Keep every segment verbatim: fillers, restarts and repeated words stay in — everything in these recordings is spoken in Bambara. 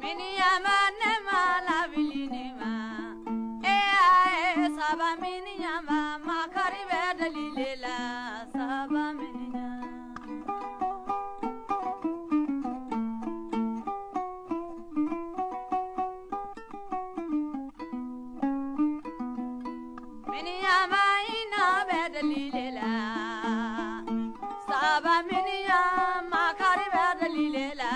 Miniyama ne ma la bilini ma eh saba miniyama makari be dalilela saba miniyama miniyama ina be dalilela saba miniyama makari be dalilela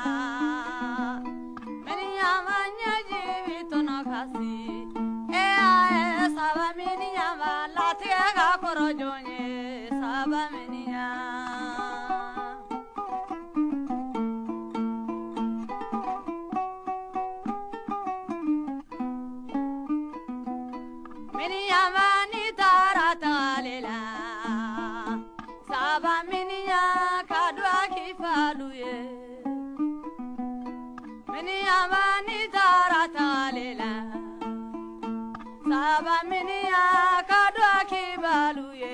Saba miniya kadwa kibaluye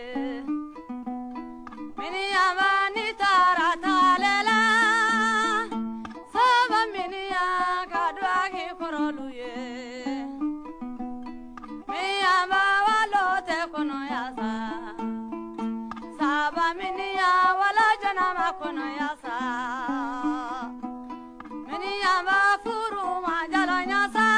miniya mani taratalela saba miniya kadwa kikoroluye miniya mawalote kono yasa saba miniya wala janama kono yasa miniya mafuru majalo nyasa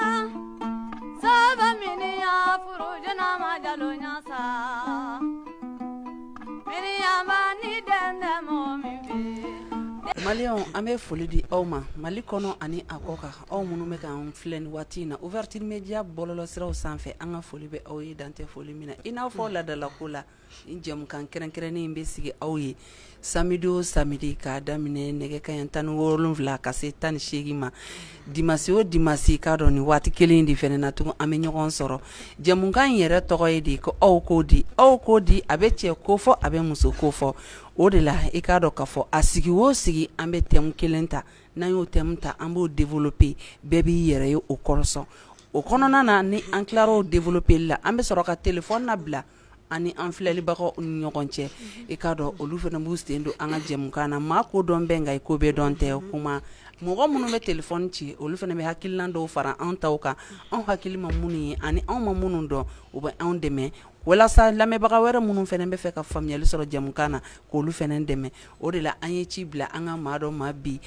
Malion ame foli di awma Mali kono ani akoka aw munu me kan filɛ ni waati na ouverture media bɔlɔlɔ siraw sanfɛ an ka foli bɛ aw ye dante foli mina i n'a fɔ ladala ko la in jɛmukan kɛrɛnkɛrɛnnen bɛ sigi aw ye samedi o samedi k'a daminɛ nɛgɛ kaɲɛ tan ni wolonwula ka se tan ni seegin ma dimasi o dimasi k'a dɔn ni waati kelen de fɛnɛ na tugun an bɛ ɲɔgɔn sɔrɔ jɛmukan yɛrɛ tɔgɔ ye di ko aw ko di aw ko di a bɛ cɛ ko fɔ a bɛ muso ko fɔ o de la i k'a dɔn k'a fɔ a sigi o sigi an bɛ thème kelen ta n'an y'o thème ta an b'o développer bɛɛ b'i yɛrɛ ye o kɔrɔsɔn o kɔnɔna na ni an tilar'o développer la an bɛ sɔrɔ ka téléphone labila ani an filɛlibagaw ni ɲɔgɔn cɛ i k'a dɔn olu fana b'u sen don an ka jɛmukan na maa ko dɔn bɛn nka i ko bɛɛ dɔn tɛ kuma mɔgɔ minnu bɛ téléphone ci olu fana bɛ hakilinan dɔw fara an taw kan anw hakili ma minnu ye ani anw ma minnu dɔn u bɛ anw dɛmɛ walasa lamɛnbaga wɛrɛ minnu fana bɛ fɛ ka faamuyali sɔrɔ jɛmukan na k'olu fana dɛmɛ o de la an ye ci bila an ka maa dɔ ma bi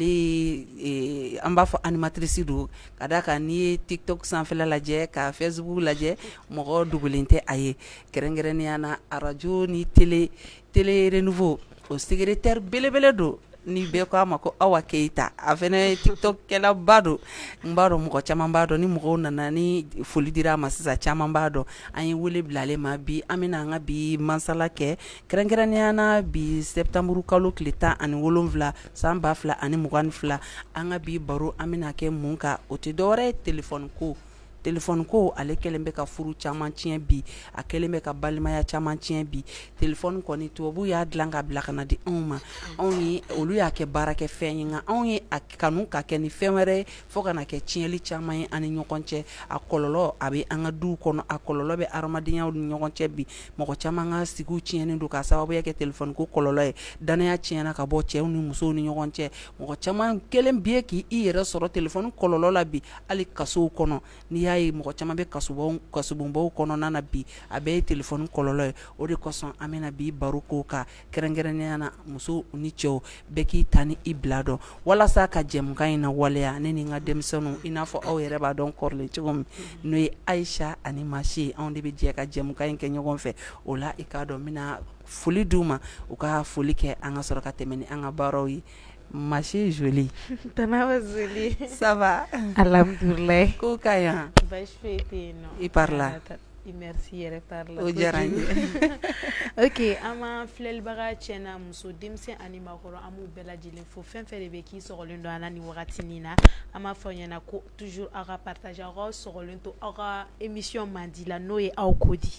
ale an b'a fɔ animatrice don ka d'a kan n'i ye tiktok sanfɛla lajɛ ka facebook lajɛ mɔgɔ dogolen tɛ a ye kɛrɛnkɛrɛnnenya na arajo ni télé télé renouveau o secrétaire belebele don ni bɛɛ ko a ma ko Awa Keita a fɛnɛ tiktok kɛlaba don n b'a dɔn mɔgɔ caman b'a dɔn ni mɔgɔw nana ni foli dira a ma sisan caman b'a dɔn an ye wele bila ale ma bi an bɛna an ka bi masala kɛ kɛrɛnkɛrɛnnenya na bi septembre kalo tile tan ani wolonwula san ba fila ani mugan ni fila an ka bi baro an bɛna kɛ mun kan o tɛ dɔwɛrɛ ye téléphone ko téléphone ko ale kɛlen bɛ ka furu caman tiɲɛ bi a kɛlen bɛ ka balimaya caman tiɲɛ bi téléphone kɔni tubabu y'a dilan ka bila ka na di anw ma anw ye olu y'a kɛ baarakɛ fɛn ye nka anw ye a kanu ka kɛ ni fɛn wɛrɛ ye fo ka na kɛ tiɲɛli caman ye ani ɲɔgɔn cɛ a kɔlɔlɔ a bɛ an ka duw kɔnɔ a kɔlɔlɔ bɛ adamadenyaw ni ɲɔgɔn cɛ bi mɔgɔ caman ka sigiw tiɲɛnen don k'a sababuya kɛ téléphone ko kɔlɔlɔ ye danaya tiɲɛna ka bɔ cɛw ni musow ni ɲɔgɔn cɛ mɔgɔ caman kelen bi ye k'i yɛrɛ sɔrɔ téléphone kɔlɔlɔ la bi hali kasow kɔnɔ n'i y'a ye mɔgɔ caman bɛ kasubonbaw kɔnɔna na bi a bɛɛ ye téléphone kɔlɔlɔ ye o de kosɔn an bɛna bi baro ko ka kɛrɛnkɛrɛnnenya na muso ni cɛw bɛɛ k'i ta ni i bila dɔn walasa ka jɛmukan in na waleya ne ni n ka denmisɛnninw i n'a fɔ aw yɛrɛ b'a dɔn kɔrɔlen cogo min n'o ye Ayisa ani Masi anw de bɛ jɛ ka jɛmukan in kɛ ɲɔgɔn fɛ o la i k'a dɔn n bɛna foli d'u ma u ka foli kɛ an ka sɔrɔ ka tɛmɛ ni an ka baaraw ye Masi jolie. Tanawa jolie. Ça va? Alhamdulillah. Ko ka yan? Baasi foyi tɛ yen nɔ. I parla. Merci yɛrɛ parla. O diyara n ye. Ok, an ma filɛlibaga cɛ n'a muso denmisɛn ani maakɔrɔ an b'u bɛɛ lajɛlen fo fɛn fɛn de bɛ k'i sɔgɔlen don an na nin wagatinin na an b'a fɔ ɲɛna ko toujours aw ka partage aw ka sɔgɔlen to aw ka émission mandi la n'o ye aw ko di.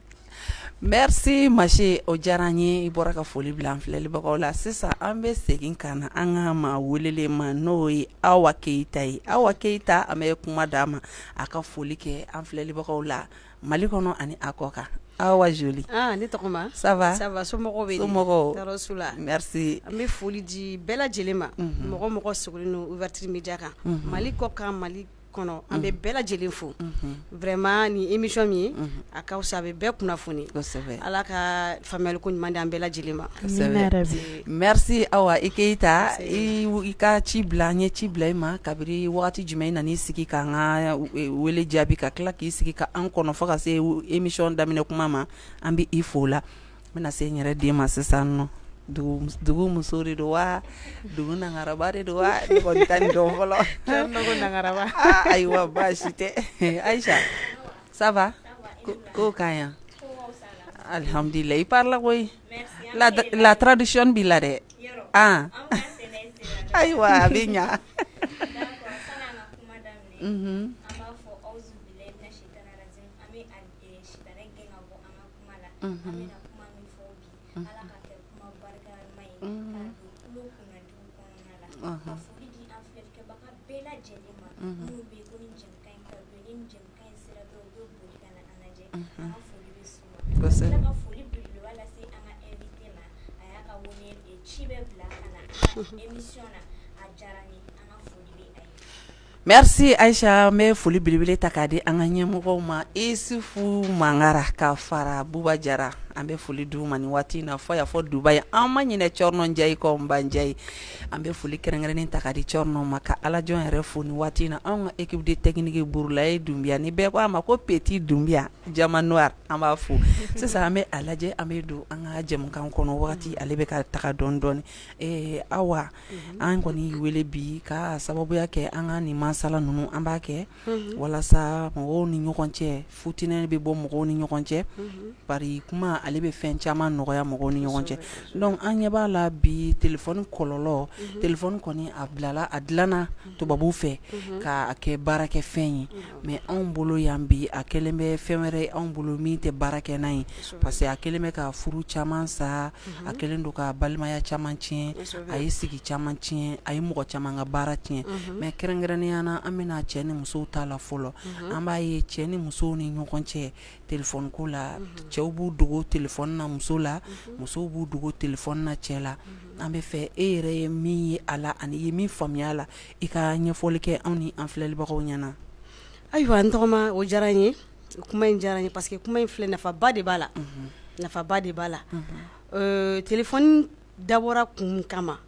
Merci Masi o diyara n ye i bɔra ka foli bila an filɛlibagaw la sisan an bɛ segin ka na an ka maa welelen ma n'o ye Awa Keita ye Awa Keita an bɛ kuma d'a ma a ka foli kɛ an filɛlibagaw la Mali kɔnɔ ani a kɔ kan Awa Jolie. Ah, ne tɔgɔ ma? Ça va? Ça va, somɔgɔw bɛ di? Somɔgɔw. Tɔɔrɔ su la. Merci. An bɛ foli di bɛɛ lajɛlen ma. Mɔgɔ mɔgɔ sigilen don Ouverture Media kan. Mali kɔ kan, Mali kɔnɔ, an bɛ bɛɛ lajɛlen fo. Vraiment ni émission min ye, a ka fisa a bɛ bɛɛ kunnafoni. Kosɛbɛ. Ala ka faamuyali ko ɲuman di an bɛɛ lajɛlen ma. Kosɛbɛ. Merci Awa i Keita. I i ka ci bila n ye ci bila i ma kabiri wagati jumɛn i nan'i sigi ka n ka wele jaabi ka tila k'i sigi ka an kɔnɔ fo ka se émission daminɛ kuma ma an bɛ i fo la. N bɛna se n yɛrɛ den ma sisan nɔ. Dugu muso de don wa dugu nangaraba de don wa ne kɔni ta nin dɔn fɔlɔ. Nangaraba. Ayiwa baasi tɛ. Aïcha, ça va? Ko ka ɲi? Alhamdulillah, i parla koyi. La, la tradition b'i la dɛ. Ah. Ayiwa a bɛ ɲa. Mhm. Merci Aïcha, me foli belebele ta k'a di an ka ɲɛmɔgɔw ma Isufu Mangara ka fara Buba Jara an bɛ foli d'u ma ni waati in na fɔ y'a fɔ Dubaï an ma ɲinɛ Cɔrɔnɔ Njayi kɔ Nba Njayi an bɛ foli kɛrɛnkɛrɛnnen ta k'a di Cɔrɔnɔ ma ka Alajɔn yɛrɛ fo ni waati in na anw ka équipe de technique Burulaye Dunbiya ni bɛɛ ko a ma ko Petit Dunbiya Jama Noir an b'a fo sisan an bɛ a lajɛ an bɛ don an ka jɛmukan kɔnɔ wagati ale bɛ ka taga dɔɔni dɔɔni ee Awa an kɔni y'i wele bi ka sababuya kɛ an ka nin masala ninnu an b'a kɛ walasa mɔgɔw ni ɲɔgɔn cɛ futinɛ bɛ bɔ mɔgɔw ni ɲɔgɔn cɛ bari kuma ale bɛ fɛn caman nɔgɔya mɔgɔw ni ɲɔgɔn cɛ donc an ɲɛ b'a la bi téléphone kɔlɔlɔ téléphone kɔni a bilala a dilanna tubabuw fɛ k'a kɛ baarakɛ fɛn ye mais anw bolo yan bi a kɛlen bɛ fɛn wɛrɛ ye anw bolo min tɛ baarakɛ n'a ye parce que a kɛlen bɛ ka furu caman sa a kɛlen don ka balimaya caman tiɲɛ a ye sigi caman tiɲɛ a ye mɔgɔ caman ka baara tiɲɛ mais kɛrɛnkɛrɛnnenya na an bɛna cɛ ni musow ta la fɔlɔ an b'a ye cɛ ni musow ni ɲɔgɔn cɛ téléphone ko la cɛw b'u dogo téléphone na muso la musow b'u dogo téléphone na cɛ la an bɛ fɛ e yɛrɛ ye min ye a la ani ye min faamuya la i ka ɲɛfɔli kɛ anw ni an filɛlibagaw ɲɛna. Ayiwa n tɔgɔma o diyara n ye kuma in diyara n ye parce que kuma in filɛ nafaba de b'a la nafaba de b'a la téléphone dabɔra kun kama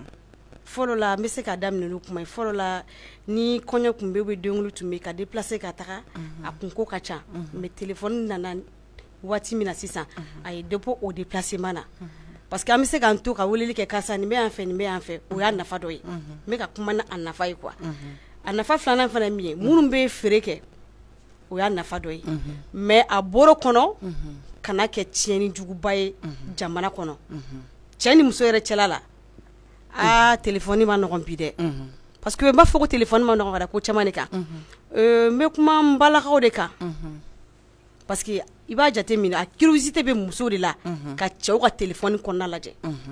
fɔlɔ la n bɛ se k'a daminɛ n'o kuma ye fɔlɔ la ni kɔɲɔ tun bɛ yen denwolo tun bɛ yen ka déplacer ka taga a kun ko ka ca mais téléphone nana waati min na sisan a ye dɔ bɔ o déplacement na parce que an bɛ se k'an to ka weleli kɛ karisa nin bɛ yan fɛ nin bɛ yan fɛ o y'a nafa dɔ ye n bɛ ka kuma a nafa ye quoi a nafa filanan fana min ye minnu bɛ feere kɛ o y'a nafa dɔ ye mais a bɔr'o kɔnɔ kana kɛ tiɲɛni juguba ye jamana kɔnɔ cɛ ni muso yɛrɛ cɛla la ah téléphone ma nɔgɔn bi dɛ parce que n b'a fɔ ko téléphone ma nɔgɔn ka ko caman de kan n bɛ kuma n balakaw de kan parce que i b'a jate minɛ a curiosité bɛ muso de la ka cɛw ka téléphone kɔnɔna lajɛ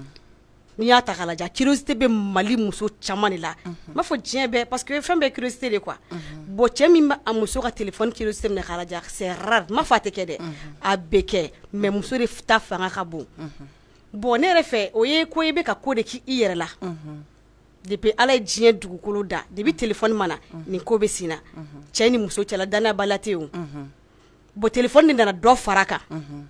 n'i y'a ta k'a lajɛ curiosité bɛ Mali muso caman de la n b'a fɔ diɲɛ bɛɛ parce que fɛn bɛɛ curiosité de quoi bon cɛ min b'a muso ka téléphone curiosité minɛ k'a lajɛ c'est rare n m'a fɔ a tɛ kɛ dɛ a bɛ kɛ mais muso de ta fanga ka bon bon ne yɛrɛ fɛ o ye ko i bɛ ka ko de k'i yɛrɛ la depuis ala ye diɲɛ dugukolo da depuis téléphone mana nin ko bɛ sen na cɛ ni muso cɛla danayabaliya tɛ yen o bon téléphone de nana dɔ fara kan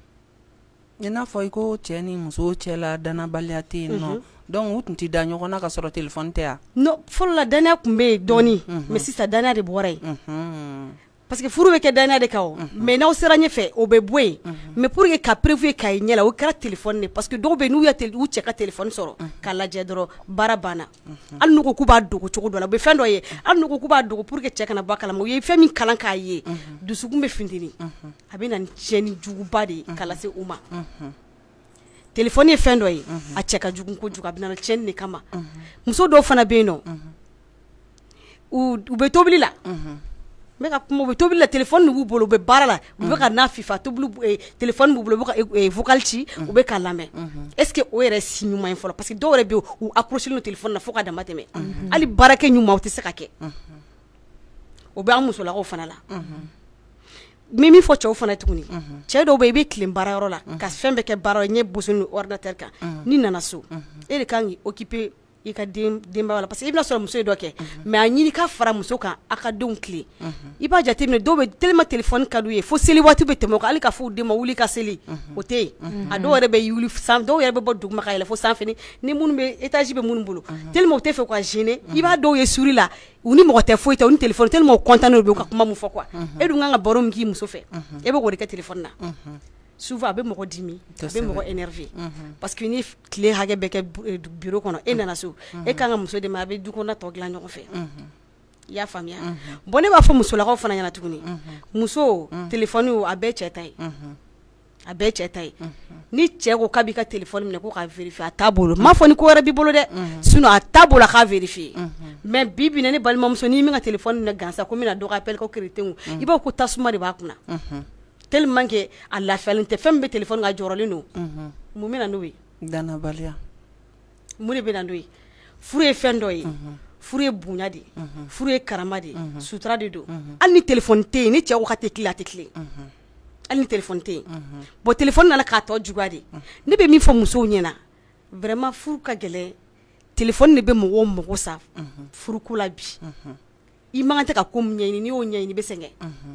i n'a fɔ i ko cɛ ni muso cɛla danayabaliya tɛ yen nɔ donc u tun tɛ da ɲɔgɔn na ka sɔrɔ téléphone tɛ yan non fɔlɔ la danaya tun bɛ yen dɔɔni mais sisan danaya de bɔra yen parce que furu bɛ kɛ danaya de kan o mais n'aw sera ɲɛfɛ o bɛ bɔ yen mais pour que ka prévu k'a ye ɲɛ la o kɛra téléphone de parce que dɔw bɛ yen n'u ye u cɛ ka téléphone sɔrɔ k'a lajɛ dɔrɔn baara banna hali n'u ko k'u b'a dogo cogo dɔ la u bɛ fɛn dɔ ye hali n'u ko k'u b'a dogo pour que cɛ kana bɔ a kalama u ye fɛn min kalan k'a ye dusukun bɛ funteni a bɛ na ni tiɲɛni juguba de ye ka lase u ma téléphone ye fɛn dɔ ye a cɛ ka jugu kojugu a bɛ na tiɲɛni de kama muso dɔw fana bɛ yen nɔ u bɛ tobili la n bɛ ka kuma u bɛ tobili la téléphone b'u bolo u bɛ baara la u bɛ ka n'a fifa tobili téléphone b'u bolo u bɛ ka vocal ci u bɛ ka lamɛn est ce que o yɛrɛ si ɲuman ye fɔlɔ parce que dɔw yɛrɛ bɛ yen u accroché no téléphone na fo ka dama tɛmɛ hali baarakɛ ɲuman o tɛ se ka kɛ o bɛ an musolakaw fana la min min fɔ cɛw fana tuguni cɛ dɔw bɛ i bɛ tilen baarayɔrɔ la ka fɛn bɛɛ kɛ baara ɲɛ boso ni ordinateur kan ni nana so e de kan k'i occuper i ka denbaya la parce que i bɛna sɔrɔ muso ye dɔ kɛ mais a ɲini ka fara muso kan a ka denw tile i b'a jateminɛ dɔw bɛ tellement téléphone ka d'u ye fo seli waati bɛ tɛmɛ o kan hali ka fɔ u den ma wuli ka seli o tɛ yen a dɔw yɛrɛ bɛ wuli san dɔw yɛrɛ bɛ bɔ duguma ka yɛlɛ fo sanfɛ ni minnu bɛ étage bɛ minnu bolo tellement u tɛ fɛ ka gêner i b'a dɔw ye suri la u ni mɔgɔ tɛ foyi tɛ u ni téléphone tellement u content u bɛ ka kuma mun fɔ quoi e dun kan ka baro min k'i muso fɛ e bɛ k'o de kɛ téléphone na souvent a bɛ mɔgɔ dimi a bɛ mɔgɔ énervé parce que ni tile hakɛ bɛ kɛ bureau kɔnɔ e nana so e kan ka muso de ma a bɛ du kɔnɔna tɔ dilan ɲɔgɔn fɛ i y'a faamuya bon ne b'a fɔ musolakaw fana ɲɛna tuguni muso téléphone a bɛɛ cɛ ta ye a bɛɛ cɛ ta ye ni cɛ ko k'a b'i ka téléphone minɛ ko k'a vérifier a t'a bolo m'a fɔ ni ko wɛrɛ b'i bolo dɛ sinon a t'a bolo a k'a vérifier mais bi bi in na ne balimamuso n'i min ka téléphone minɛ gansan ko n bɛna dɔ ka appel ko crétin i b'a fɔ ko tasuma de b'a kunna tellement que a lafiyalen tɛ fɛn min bɛ téléphone ka jɔrɔlen don mun bɛ na n'o ye danabaliya mun de bɛ na n'o ye furu ye fɛn dɔ ye furu ye bonya de ye furu ye karama de ye sutura de don hali ni téléphone tɛ yen ni cɛ ko k'a tɛ tile a tɛ tile hali ni téléphone tɛ yen bon téléphone nana k'a tɔ juguya de ne bɛ min fɔ musow ɲɛna vraiment furu ka gɛlɛn téléphone de bɛ mɔgɔw mago sa furuko la bi i man kan tɛ ka ko min ɲɛɲini n'i y'o ɲɛɲini i bɛ sɛgɛn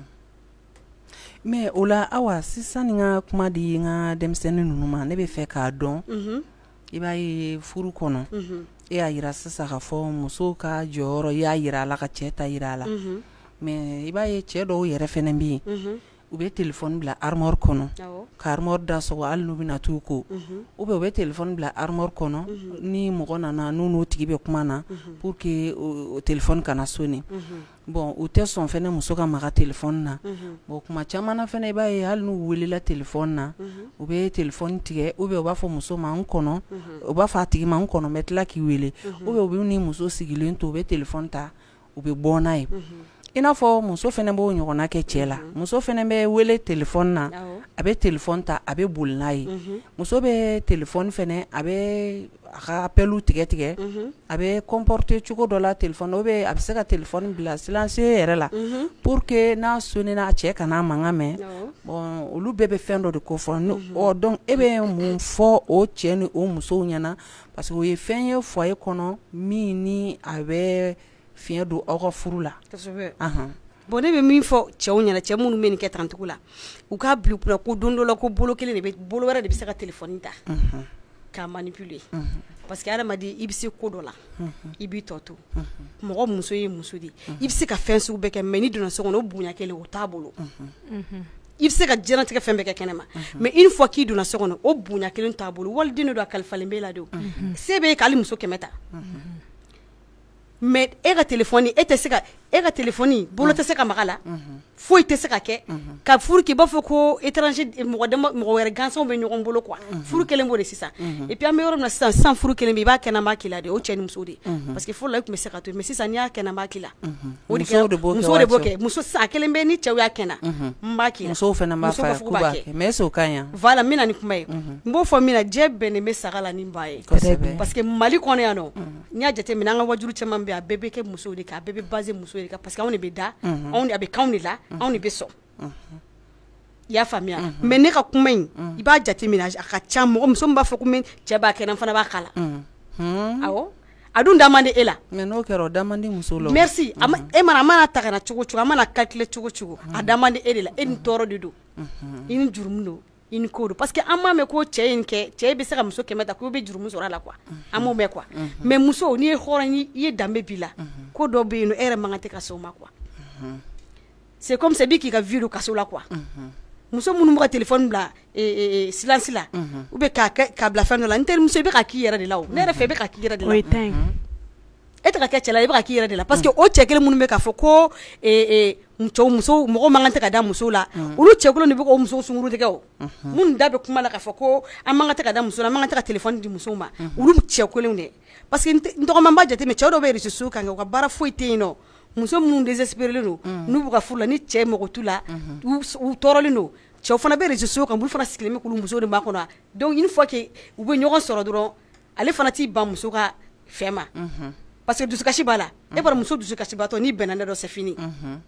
mais o la awa sisan ni ka kuma di n ka denmisɛnnin ninnu ma ne bɛ fɛ k'a dɔn i b'a ye furu kɔnɔ e y'a yira sisan k'a fɔ muso ka jɔyɔrɔ i y'a yira a la ka cɛ ta yira a la mais i b'a ye cɛ dɔw yɛrɛ fɛnɛ bɛ yen u bɛ téléphone bila armoire kɔnɔ ka armoire da sɔgɔ hali n'u bɛna t'u ko ou bien u bɛ téléphone bila armoire kɔnɔ ni mɔgɔ nana n'u n'o tigi bɛ kuma na pour que o téléphone kana sonner bon u tɛ sɔn fɛnɛ muso ka maga téléphone na bon kuma caman na fɛnɛ i b'a ye hali n'u welela téléphone na u bɛ téléphone tigɛ ou bien u b'a fɔ muso ma n kɔnɔ u b'a fɔ a tigi ma n kɔnɔ n bɛ tila k'i wele ou bien u bɛ ni muso sigilen to u bɛ téléphone ta u bɛ bɔ n'a ye i n'a fɔ muso fɛnɛ b'o ɲɔgɔnna kɛ cɛ la muso fɛnɛ bɛ wele téléphone na a bɛ téléphone ta a bɛ boli n'a ye muso bɛ téléphone fɛnɛ a bɛ a ka appelu tigɛ tigɛ a bɛ comporter cogo dɔ la téléphone ou bien a bɛ se ka téléphone bila silencieux yɛrɛ la pour que n'a sonnena a cɛ kana mankan mɛn bon olu bɛɛ bɛ fɛn dɔ de ko fɔ ɔ donc e bɛ mun fɔ o cɛ ni o musow ɲɛna parce que o ye fɛn ye foyer kɔnɔ min ni a bɛ fiɲɛ don aw ka furu la bon ne bɛ min fɔ cɛw ɲɛna cɛ minnu bɛ nin kɛ tancogo la u k'a bila u kunna ko don dɔ la ko bolo kelen de bɛ bolo wɛrɛ de bɛ se ka téléphone ta k'a manipuler parce que adamaden i bɛ se ko dɔ la i b'i tɔ to mɔgɔ muso ye muso de i bɛ se ka fɛn sugu bɛɛ kɛ mais n'i donna so kɔnɔ o bonya kelen o t'a bolo i bɛ se ka diɲɛlatigɛ fɛn bɛɛ kɛ kɛnɛma mais une fois k'i donna so kɔnɔ o bonya kelen t'a bolo waliden de don a kalifalen b'e la de se b'e k'ale muso kɛmɛ ta mais e ka téléphone e tɛ se ka e ka téléphone bolo tɛ se ka maga la foyi tɛ se ka kɛ ka furu k'i b'a fɔ ko étranger mɔgɔ dama mɔgɔ wɛrɛ gansanw bɛ ɲɔgɔn bolo quoi furu kelen b'o de sisan et puis an bɛ yɔrɔ min na sisan sisan furu kelen bɛ i b'a kɛnɛma k'i la de o cɛ ni muso de parce que fɔlɔ la i tun bɛ se ka to mais sisan n'i y'a kɛnɛma k'i la o de kɛra musow de b'o kɛ muso sisan a kelen bɛ ni cɛw y'a kɛnɛ n b'a k'i la musow fana b'a fɔ k'u b'a kɛ mais est-ce que o ka ɲi voilà n bɛna ni kuma ye n b'o fɔ min na diɲɛ bɛnnen bɛ saga la ni ba ye parce que Mali kɔnɔ yan nɔ n'i y'a jateminɛ an ka wajuru caman bɛ yen a bɛɛ bɛ kɛ musow de kan a bɛɛ bɛ basé musow de kan parce que anw de bɛ da anw a bɛ k'anw de la anw de bɛ sɔn i y'a faamuya mais ne ka kuma in i b'a jateminɛ a ka ca mɔgɔ muso min b'a fɔ ko min cɛ b'a kɛ n fana b'a kala awɔ a dun da man di e la mais n'o kɛra o da man di muso la merci e mana a mana ta ka na cogo cogo a mana calculer cogo cogo a da man di e de la e ni tɔɔrɔ de don i ni jurumu don i ni ko don parce que an m'a mɛn ko cɛ in kɛ cɛ bɛ se ka muso kɛmɛ ta k'o bɛ jurumu sɔrɔ a la quoi an m'o mɛn quoi mais muso n'i ye hɔrɔn i ye danbe b'i la ko dɔ bɛ yen nɔ e yɛrɛ man kan tɛ ka se o ma quoi c'est comme c'est bi k'i ka vie don kaso la quoi muso minnu bɛ ka téléphone bila silence la ou bien k'a k'a bila fɛn dɔ la n terimuso i bɛ ka k'i yɛrɛ de la o ne yɛrɛ fɛ i bɛ ka k'i yɛrɛ de la e tɛ ka kɛ cɛ la i bɛ ka k'i yɛrɛ de la parce que o cɛ kelen minnu bɛ k'a fɔ ko cɛw muso mɔgɔ man kan tɛ ka da muso la olu cɛ kelen de bɛ k'o muso sunkuru tigɛ o minnu da bɛ kuma la k'a fɔ ko an man kan tɛ ka da muso la an man kan tɛ ka téléphone di musow ma olu cɛ kelenw dɛ parce que n dɔgɔman b'a jateminɛ cɛw dɔw bɛ réseaux sociaux kan kɛ u ka baara foyi tɛ yen nɔ muso minnu désespérés don n'u b'u ka furu la ni cɛ mago t'u la u tɔɔrɔlen don cɛw fana bɛ réseaux sociaux kan olu fana sigilen bɛ k'olu musow de b'a kɔnɔ donc une fois que u bɛ ɲɔgɔn sɔrɔ dɔrɔn ale fana t'i ban muso ka fɛn ma parce que dusukasi b'a la e bɔra muso dusukasibaatɔ n'i bɛnna ne dɔ c'est fini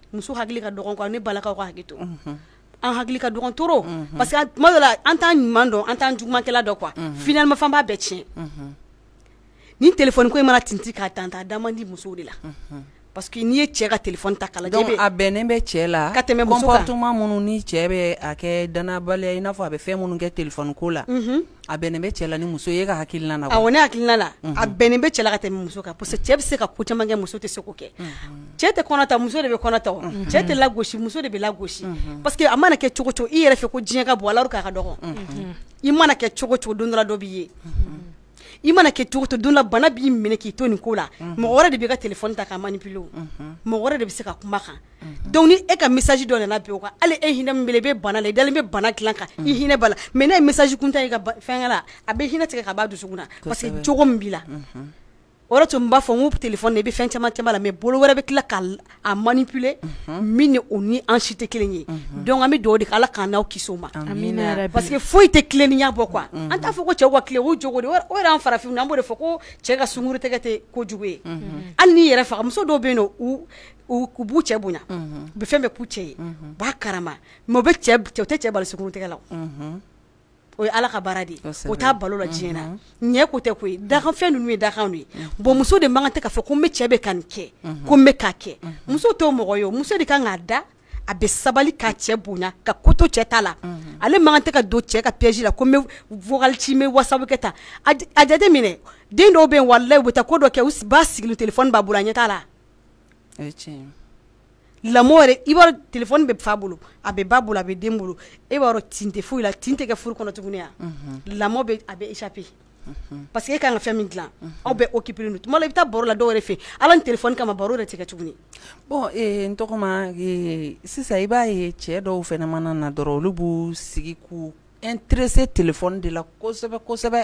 muso hakili ka dɔgɔn quoi ne balakaw ka hakili to an hakili ka dɔgɔn toro parce que tuma dɔ la an t'an ɲuman dɔn an t'an jugumankɛla dɔn quoi finalement fan b'a bɛɛ tiɲɛ ni téléphone ko in mana tinti k'a tan ta da man di musow de la parce que n'i ye cɛ ka téléphone ta kala donc a bɛnnen bɛ cɛ la ka tɛmɛ muso kan comportement minnu ni cɛ bɛ a kɛ danabaliya i n'a fɔ a bɛ fɛn minnu kɛ téléphone ko la a bɛnnen bɛ cɛ la ni muso ye ka hakilina na awɔ ne hakilina la a bɛnnen bɛ cɛ la ka tɛmɛ muso kan parce que cɛ bɛ se ka ko caman kɛ muso tɛ se k'o kɛ cɛ tɛ kɔnɔ ta muso de bɛ kɔnɔ ta cɛ tɛ lagosi muso de bɛ lagosi parce que a mana kɛ cogo cogo i yɛrɛ fɛ ko diɲɛ ka bon alors k'a ka dɔgɔ i mana kɛ cogo cogo don dɔ la dɔ b'i ye i mana kɛ cogo to don la bana b'i minɛ k'i to nin ko la mɔgɔ wɛrɛ de bɛ ka téléphone ta k'a manipuler mɔgɔ wɛrɛ de bɛ se ka kuma kan donc ni e ka message dɔ nana bi o kan hali e hinɛ min bɛ i bɛ bana la i dalen bɛ bana dilan kan i hinɛ b'a la mais n'a ye message kuntan i ka fɛnkɛ la a bɛ hinɛ tigɛ ka b'a dusukun na parce que jogo min b'i la o yɛrɛ tun b'a fɔ n ko téléphone i bɛ fɛn caman caman la mais bolo wɛrɛ bɛ tila k'a manipuler min ni o ni an si tɛ kelen ye donc an bɛ dugawu de kɛ ala k'an n'aw kisi o ma parce que foyi tɛ tilennenya bɔ quoi an t'a fɔ ko cɛw ka tile o jogo de o yɛrɛ an farafinw na an b'o de fɔ ko cɛ ka sunkuru tɛgɛ tɛ kojugu ye hali n'i yɛrɛ faga muso dɔw bɛ yen nɔ u u b'u cɛ bonya u bɛ fɛn bɛɛ k'u cɛ ye u b'a karama mais u bɛ cɛ cɛw tɛ cɛ bali sunkuru tɛgɛ la o ye ala ka baara de ye o t'a balo la diɲɛ na ɲɛ ko tɛ koyi dakan fɛn ninnu ye dakan ye bon muso de man kan tɛ k'a fɔ ko n bɛ cɛ bɛ ka nin kɛ ko n bɛ k'a kɛ muso t'o mɔgɔ ye o muso de kan k'a da a bɛ sabali k'a cɛ bonya ka ko to cɛ ta la ale man kan tɛ ka don cɛ ka piège la ko n bɛ vocal ci n bɛ whatsapp kɛ tan a jate minɛ den dɔw bɛ yen walayi u bɛ taa ko dɔ kɛ u b'a sigilen téléphone b'a bolo a ɲɛ t'a la lamɔ yɛrɛ i b'a dɔn téléphone bɛ fa bolo a bɛ ba bolo a bɛ den bolo e b'a dɔn tin tɛ foyi la tin tɛ kɛ furu kɔnɔ tuguni yan lamɔ bɛ a bɛ échapper parce que e kan ka fɛn min dilan aw bɛ occupé don tuma la i bɛ taa baro la dɔw yɛrɛ fɛ ala ni téléphone kama baro yɛrɛ tɛ kɛ tuguni bon n tɔgɔma sisan i b'a ye cɛ dɔw fɛnɛ mana na dɔrɔn olu b'u sigi k'u intéressé téléphone de la kosɛbɛ kosɛbɛ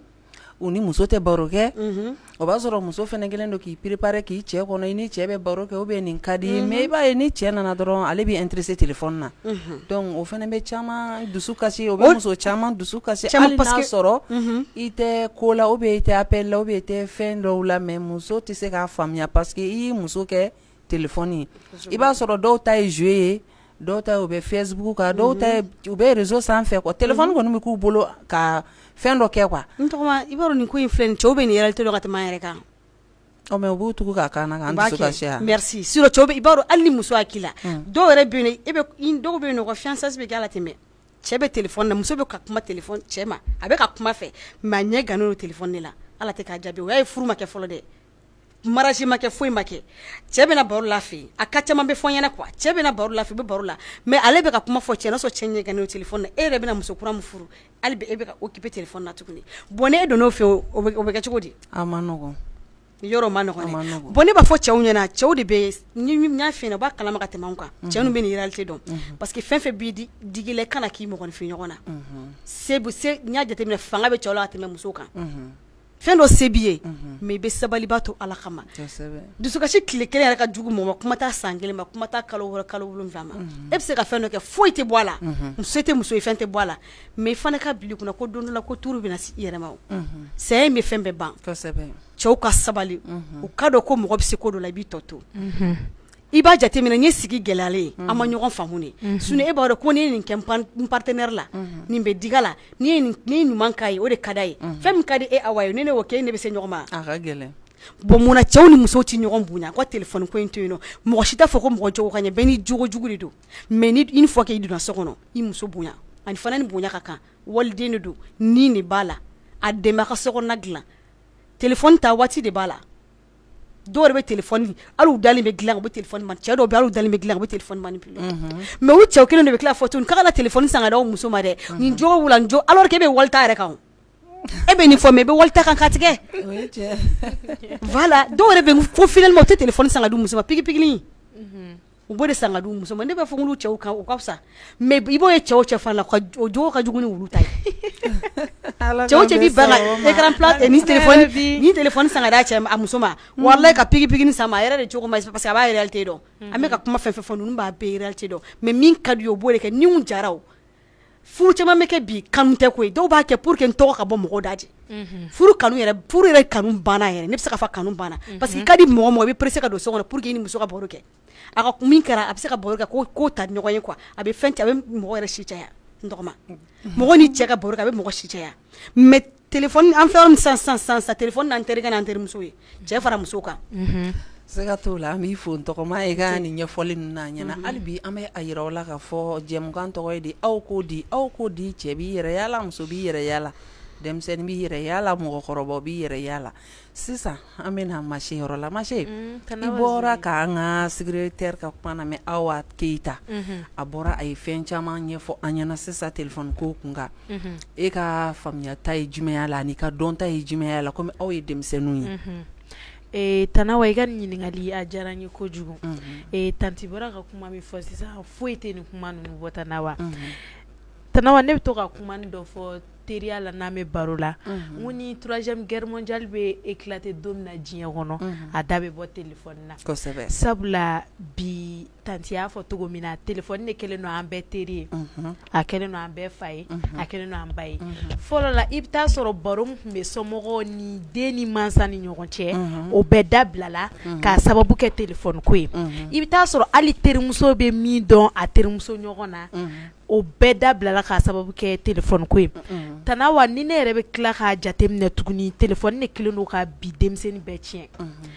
u ni muso tɛ baro kɛ o b'a sɔrɔ muso fɛnɛ kelen don k'i préparer k'i cɛ kɔnɔ i ni cɛ bɛ baro kɛ ou bien nin ka di ye mais i b'a ye ni cɛ nana dɔrɔn ale b'i intéressé téléphone na donc o fɛnɛ bɛ caman dusu kasi o bɛ muso caman dusu kasi hali n'a sɔrɔ i tɛ ko la ou bien i tɛ appel la ou bien i tɛ fɛn dɔw la mais muso tɛ se k'a faamuya parce que i y'i muso kɛ téléphone ye i b'a sɔrɔ dɔw ta ye jeu ye dɔw ta u bɛ Facebook kan dɔw ta u bɛ réseau sanfɛ quoi téléphone kɔni bɛ k'u bolo ka fɛn dɔ kɛ quoi n tɔgɔma i b'a dɔn nin ko in filɛ nin cɛw bɛ nin réalité dɔn ka tɛmɛ an yɛrɛ kan ɔ mais u b'u tugu k'a kan na k'an dusu kasi yan merci sinon cɛw bɛ i b'a dɔn hali ni muso y'a k'i la dɔw yɛrɛ bɛ yen nɔ e bɛ dɔw bɛ yen nɔ ka fiançailles bɛ kɛ a la tɛmɛ cɛ bɛ téléphone na muso bɛ ka kuma téléphone cɛ ma a bɛ ka kuma fɛ mais a ɲɛ gannen don téléphone de la ala tɛ k'a jaabi o y'a ye furu ma kɛ fɔlɔ dɛ mariage ma kɛ foyi ma kɛ cɛ bɛna baro la fɛ yen a ka caman bɛ fɔ ɲɛna quoi cɛ bɛna baro la fɛ bɛ baro la mais ale bɛ ka kuma fɔ cɛ n'a sɔrɔ cɛ ɲɛ gannen don téléphone na e yɛrɛ bɛna muso kura min furu hali bi e bɛ ka occupé téléphone na tuguni bon ne e donn'o fɛ o bɛ o bɛ kɛ cogo di a ma nɔgɔn yɔrɔ ma nɔgɔn dɛ bon ne b'a fɔ cɛw ɲɛna cɛw de bɛ n y'a f'i ɲɛna u b'a kalama ka tɛmɛ anw kan cɛw ninnu bɛ nin réalité dɔn parce que fɛn fɛn b'i digi la i kana k'i mɔgɔninfin ɲɔgɔn na se se n y'a jateminɛ fanga bɛ cɛw la ka tɛmɛ musow kan fɛn dɔ se b'i ye mais i bɛ sabaliba to ala kama dusukasi tile kelen yɛrɛ ka jugu mɔgɔ ma kuma t'a san kelen ma kuma t'a kalo wɔɔrɔ kalo wolonwula ma e bɛ se ka fɛn dɔ kɛ foyi tɛ bɔ a la muso tɛ muso ye fɛn tɛ bɔ a la mais i fana ka bila i kunna ko don dɔ la ko tuuru bɛna se i yɛrɛ ma o saya in bɛ fɛn bɛɛ ban cɛw ka sabali u ka dɔn ko mɔgɔ bɛ se ko dɔ la i b'i tɔ to i b'a jateminɛ n ye sigi gɛlɛyalen ye an ma ɲɔgɔn faamu de sinon e b'a dɔn ko n'i ye nin kɛ n partenaire la nin bɛ diga la n'i ye nin ɲuman k'a ye o de ka d'a ye fɛn min ka di e Awa ye ni ne y'o kɛ e ne bɛ se ɲɔgɔn ma a ka gɛlɛn bon munna cɛw ni musow tɛ ɲɔgɔn bonya ko téléphone ko in to yen nɔ mɔgɔ si t'a fɔ ko mɔgɔ jogo ka ɲɛ bɛɛ ni jogo jugu de don mais ni une fois que i donna so kɔnɔ i muso bonya ani fana ni bonya ka kan waliden de don ni de b'a la a dɛmɛ a ka so kɔnɔna dilan téléphone ta waati de b'a la dɔw yɛrɛ bɛ téléphone hali u dalen bɛ dilan u bɛ téléphone man cɛ dɔw bɛ hali u dalen bɛ dilan u bɛ téléphone manipuler mais u cɛw kelen de bɛ tila fɔ tuguni k'a ka téléphone san ka d'aw muso ma dɛ nin jogo wula nin jogo alors que e bɛ walita yɛrɛ kan e bɛ nin fɔ mais e bɛ walita kan ka tigɛ voilà dɔw yɛrɛ bɛ fo finalement u tɛ téléphone san ka d'u muso ma pigi pigili u b'o de san ka d'u muso ma ne b'a fɔ n k'olu cɛw kan o ka fisa mais i b'o ye cɛw cɛ fana la o jogo ka jugu ni wulu ta ye cɛw cɛ b'i ban ka écran plat ni téléphone ni téléphone san ka d'a cɛ a muso ma walayi ka pigi pigini san ma a yɛrɛ de cogo ma parce que a b'a réalité dɔn an bɛ ka kuma fɛn fɛn fɔ ninnu b'a bɛɛ réalité dɔn mais min ka di o b'o de kɛ ni mun jara o furu caman bɛ kɛ bi kanu tɛ ko ye dɔw b'a kɛ pour que n tɔgɔ ka bɔ mɔgɔw da je furu kanu yɛrɛ furu yɛrɛ kanu banna yɛrɛ ne bɛ se ka fɔ kanu banna parce que i ka di mɔgɔ mɔgɔ i bɛ pressé ka don so kɔnɔ pour que i ni muso ka baro kɛ a ka min kɛra a bɛ se ka baro kɛ ko ko ta ɲɔgɔn ye quoi a bɛ fɛn cɛ a bɛ mɔgɔ yɛrɛ si caya n dɔgɔma mɔgɔ ni cɛ ka baro kɛ a bɛ mɔgɔ si caya mais téléphone an fɛ yɔrɔ min sisan sisan sisan sisan téléphone n'an terikɛ n'an terimuso ye cɛ fara muso kan sɛgɛ t'o la an b'i fo n tɔgɔma i ka nin ɲɛfɔli ninnu n'a ɲɛna hali bi an bɛ a yira o la k'a fɔ jɛmukan tɔgɔ ye di aw k'o di aw k'o di cɛ b'i yɛrɛ yala muso b'i yɛrɛ yala denmisɛnnin b'i yɛrɛ yala mɔgɔkɔrɔbaw b'i yɛrɛ yala sisan an bɛna mase yɔrɔ la mase i bɔra k'an ka secrétaire ka kuma na mɛ Awa Keyita a bɔra a ye fɛn caman ɲɛfɔ an ɲɛna sisan téléphone ko kun kan e ka faamuyata ye jumɛnya la ani ka dɔnta ye jumɛnya la komi aw ye denmisɛnninw ye Eh, Tanawa i ka ɲininkali a diyara n ye kojugu eh, tanti bɔra ka kuma min fɔ sisan foyi tɛ nin kuma ninnu bɔ Tanawa Tanawa ne bɛ to ka kuma dɔ fɔ teriya la n'an bɛ baro la n ko ni troisième guerre mondiale bɛ éclater don min na diɲɛ kɔnɔ a da bɛ bɔ téléphone na kosɛbɛ sabula bi tanti y'a fɔ cogo min na téléphone de kɛlen don an bɛɛ teri ye a kɛlen don an bɛɛ fa ye a kɛlen don an ba ye fɔlɔ la i bɛ taa sɔrɔ baro min tun bɛ somɔgɔw ni den ni mansa ni ɲɔgɔn cɛ o bɛɛ dabilala k'a sababu kɛ téléphone ko ye i bɛ taa sɔrɔ hali terimuso bɛ min dɔn a terimuso ɲɔgɔn na o bɛɛ dabilala k'a sababu kɛ téléphone ko ye Tanawa ni ne yɛrɛ bɛ tila k'a jateminɛ tuguni téléphone de kelen don ka bi denmisɛnnin bɛɛ tiɲɛ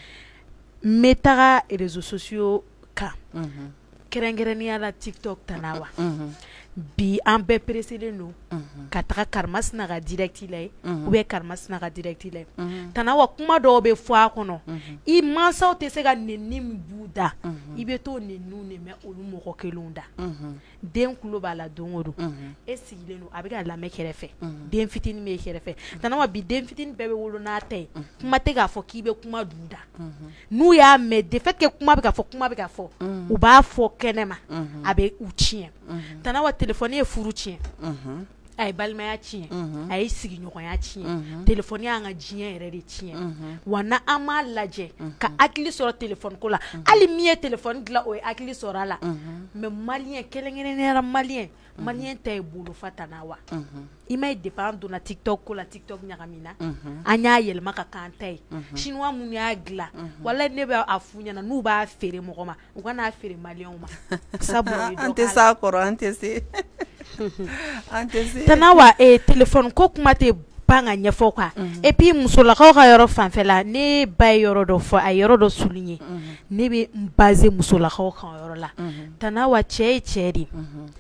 n bɛ taga réseaux sociaux kan kɛrɛnkɛrɛnnenya la TikTok Tanawa bi an bɛɛ presselen don ka taga Karimasina ka direct la ye ou bien Karimasina ka direct la ye Tanawa kuma dɔw bɛ fɔ a kɔnɔ i mansaw tɛ se ka nɛni min b'u da i bɛ t'o nɛniw de mɛn olu mɔgɔ kelenw da den kulo b'a la don o don e sigilen don a bɛ ka lamɛn kɛrɛfɛ den fitinin bɛ kɛrɛfɛ Tanawa bi den fitinin bɛɛ bɛ wolo n'a ta ye kuma tɛ k'a fɔ k'i bɛ kuma d'u da n'u y'a mɛn de fait que kuma bɛ ka fɔ kuma bɛ ka fɔ u b'a fɔ kɛnɛma a bɛ u tiɲɛ Tanawa téléphone ye furu tiɲɛ a ye balimaya tiɲɛ a ye sigiɲɔgɔnya tiɲɛ téléphone y'an ka diɲɛ yɛrɛ de tiɲɛ wa na an m'a lajɛ ka hakili sɔrɔ téléphone ko la hali min ye téléphone dilan o ye hakili sɔrɔ a la mais maliyɛn kɛrɛnkɛrɛnnenya maliyɛn maliyɛn ta ye bolofa Tanawa i ma ye depuis an donna TikTok ko la TikTok ɲagamina an y'a yɛlɛma ka k'an ta ye chinois minnu y'a dilan walahi ne bɛ a f'u ɲɛna n'u b'a feere mɔgɔ ma u ka n'a feere maliyɛnw ma sabu an tɛ s'a kɔrɔ an tɛ se an tɛ se Tanawa eh, téléphone ko kuma tɛ ban ka ɲɛfɔ quoi et puis musolakaw ka yɔrɔ fanfɛla ne ba ye yɔrɔ dɔ fɔ a ye yɔrɔ dɔ souligner ne bɛ n baser musolakaw kan yɔrɔ la Tanawa cɛ ye cɛ de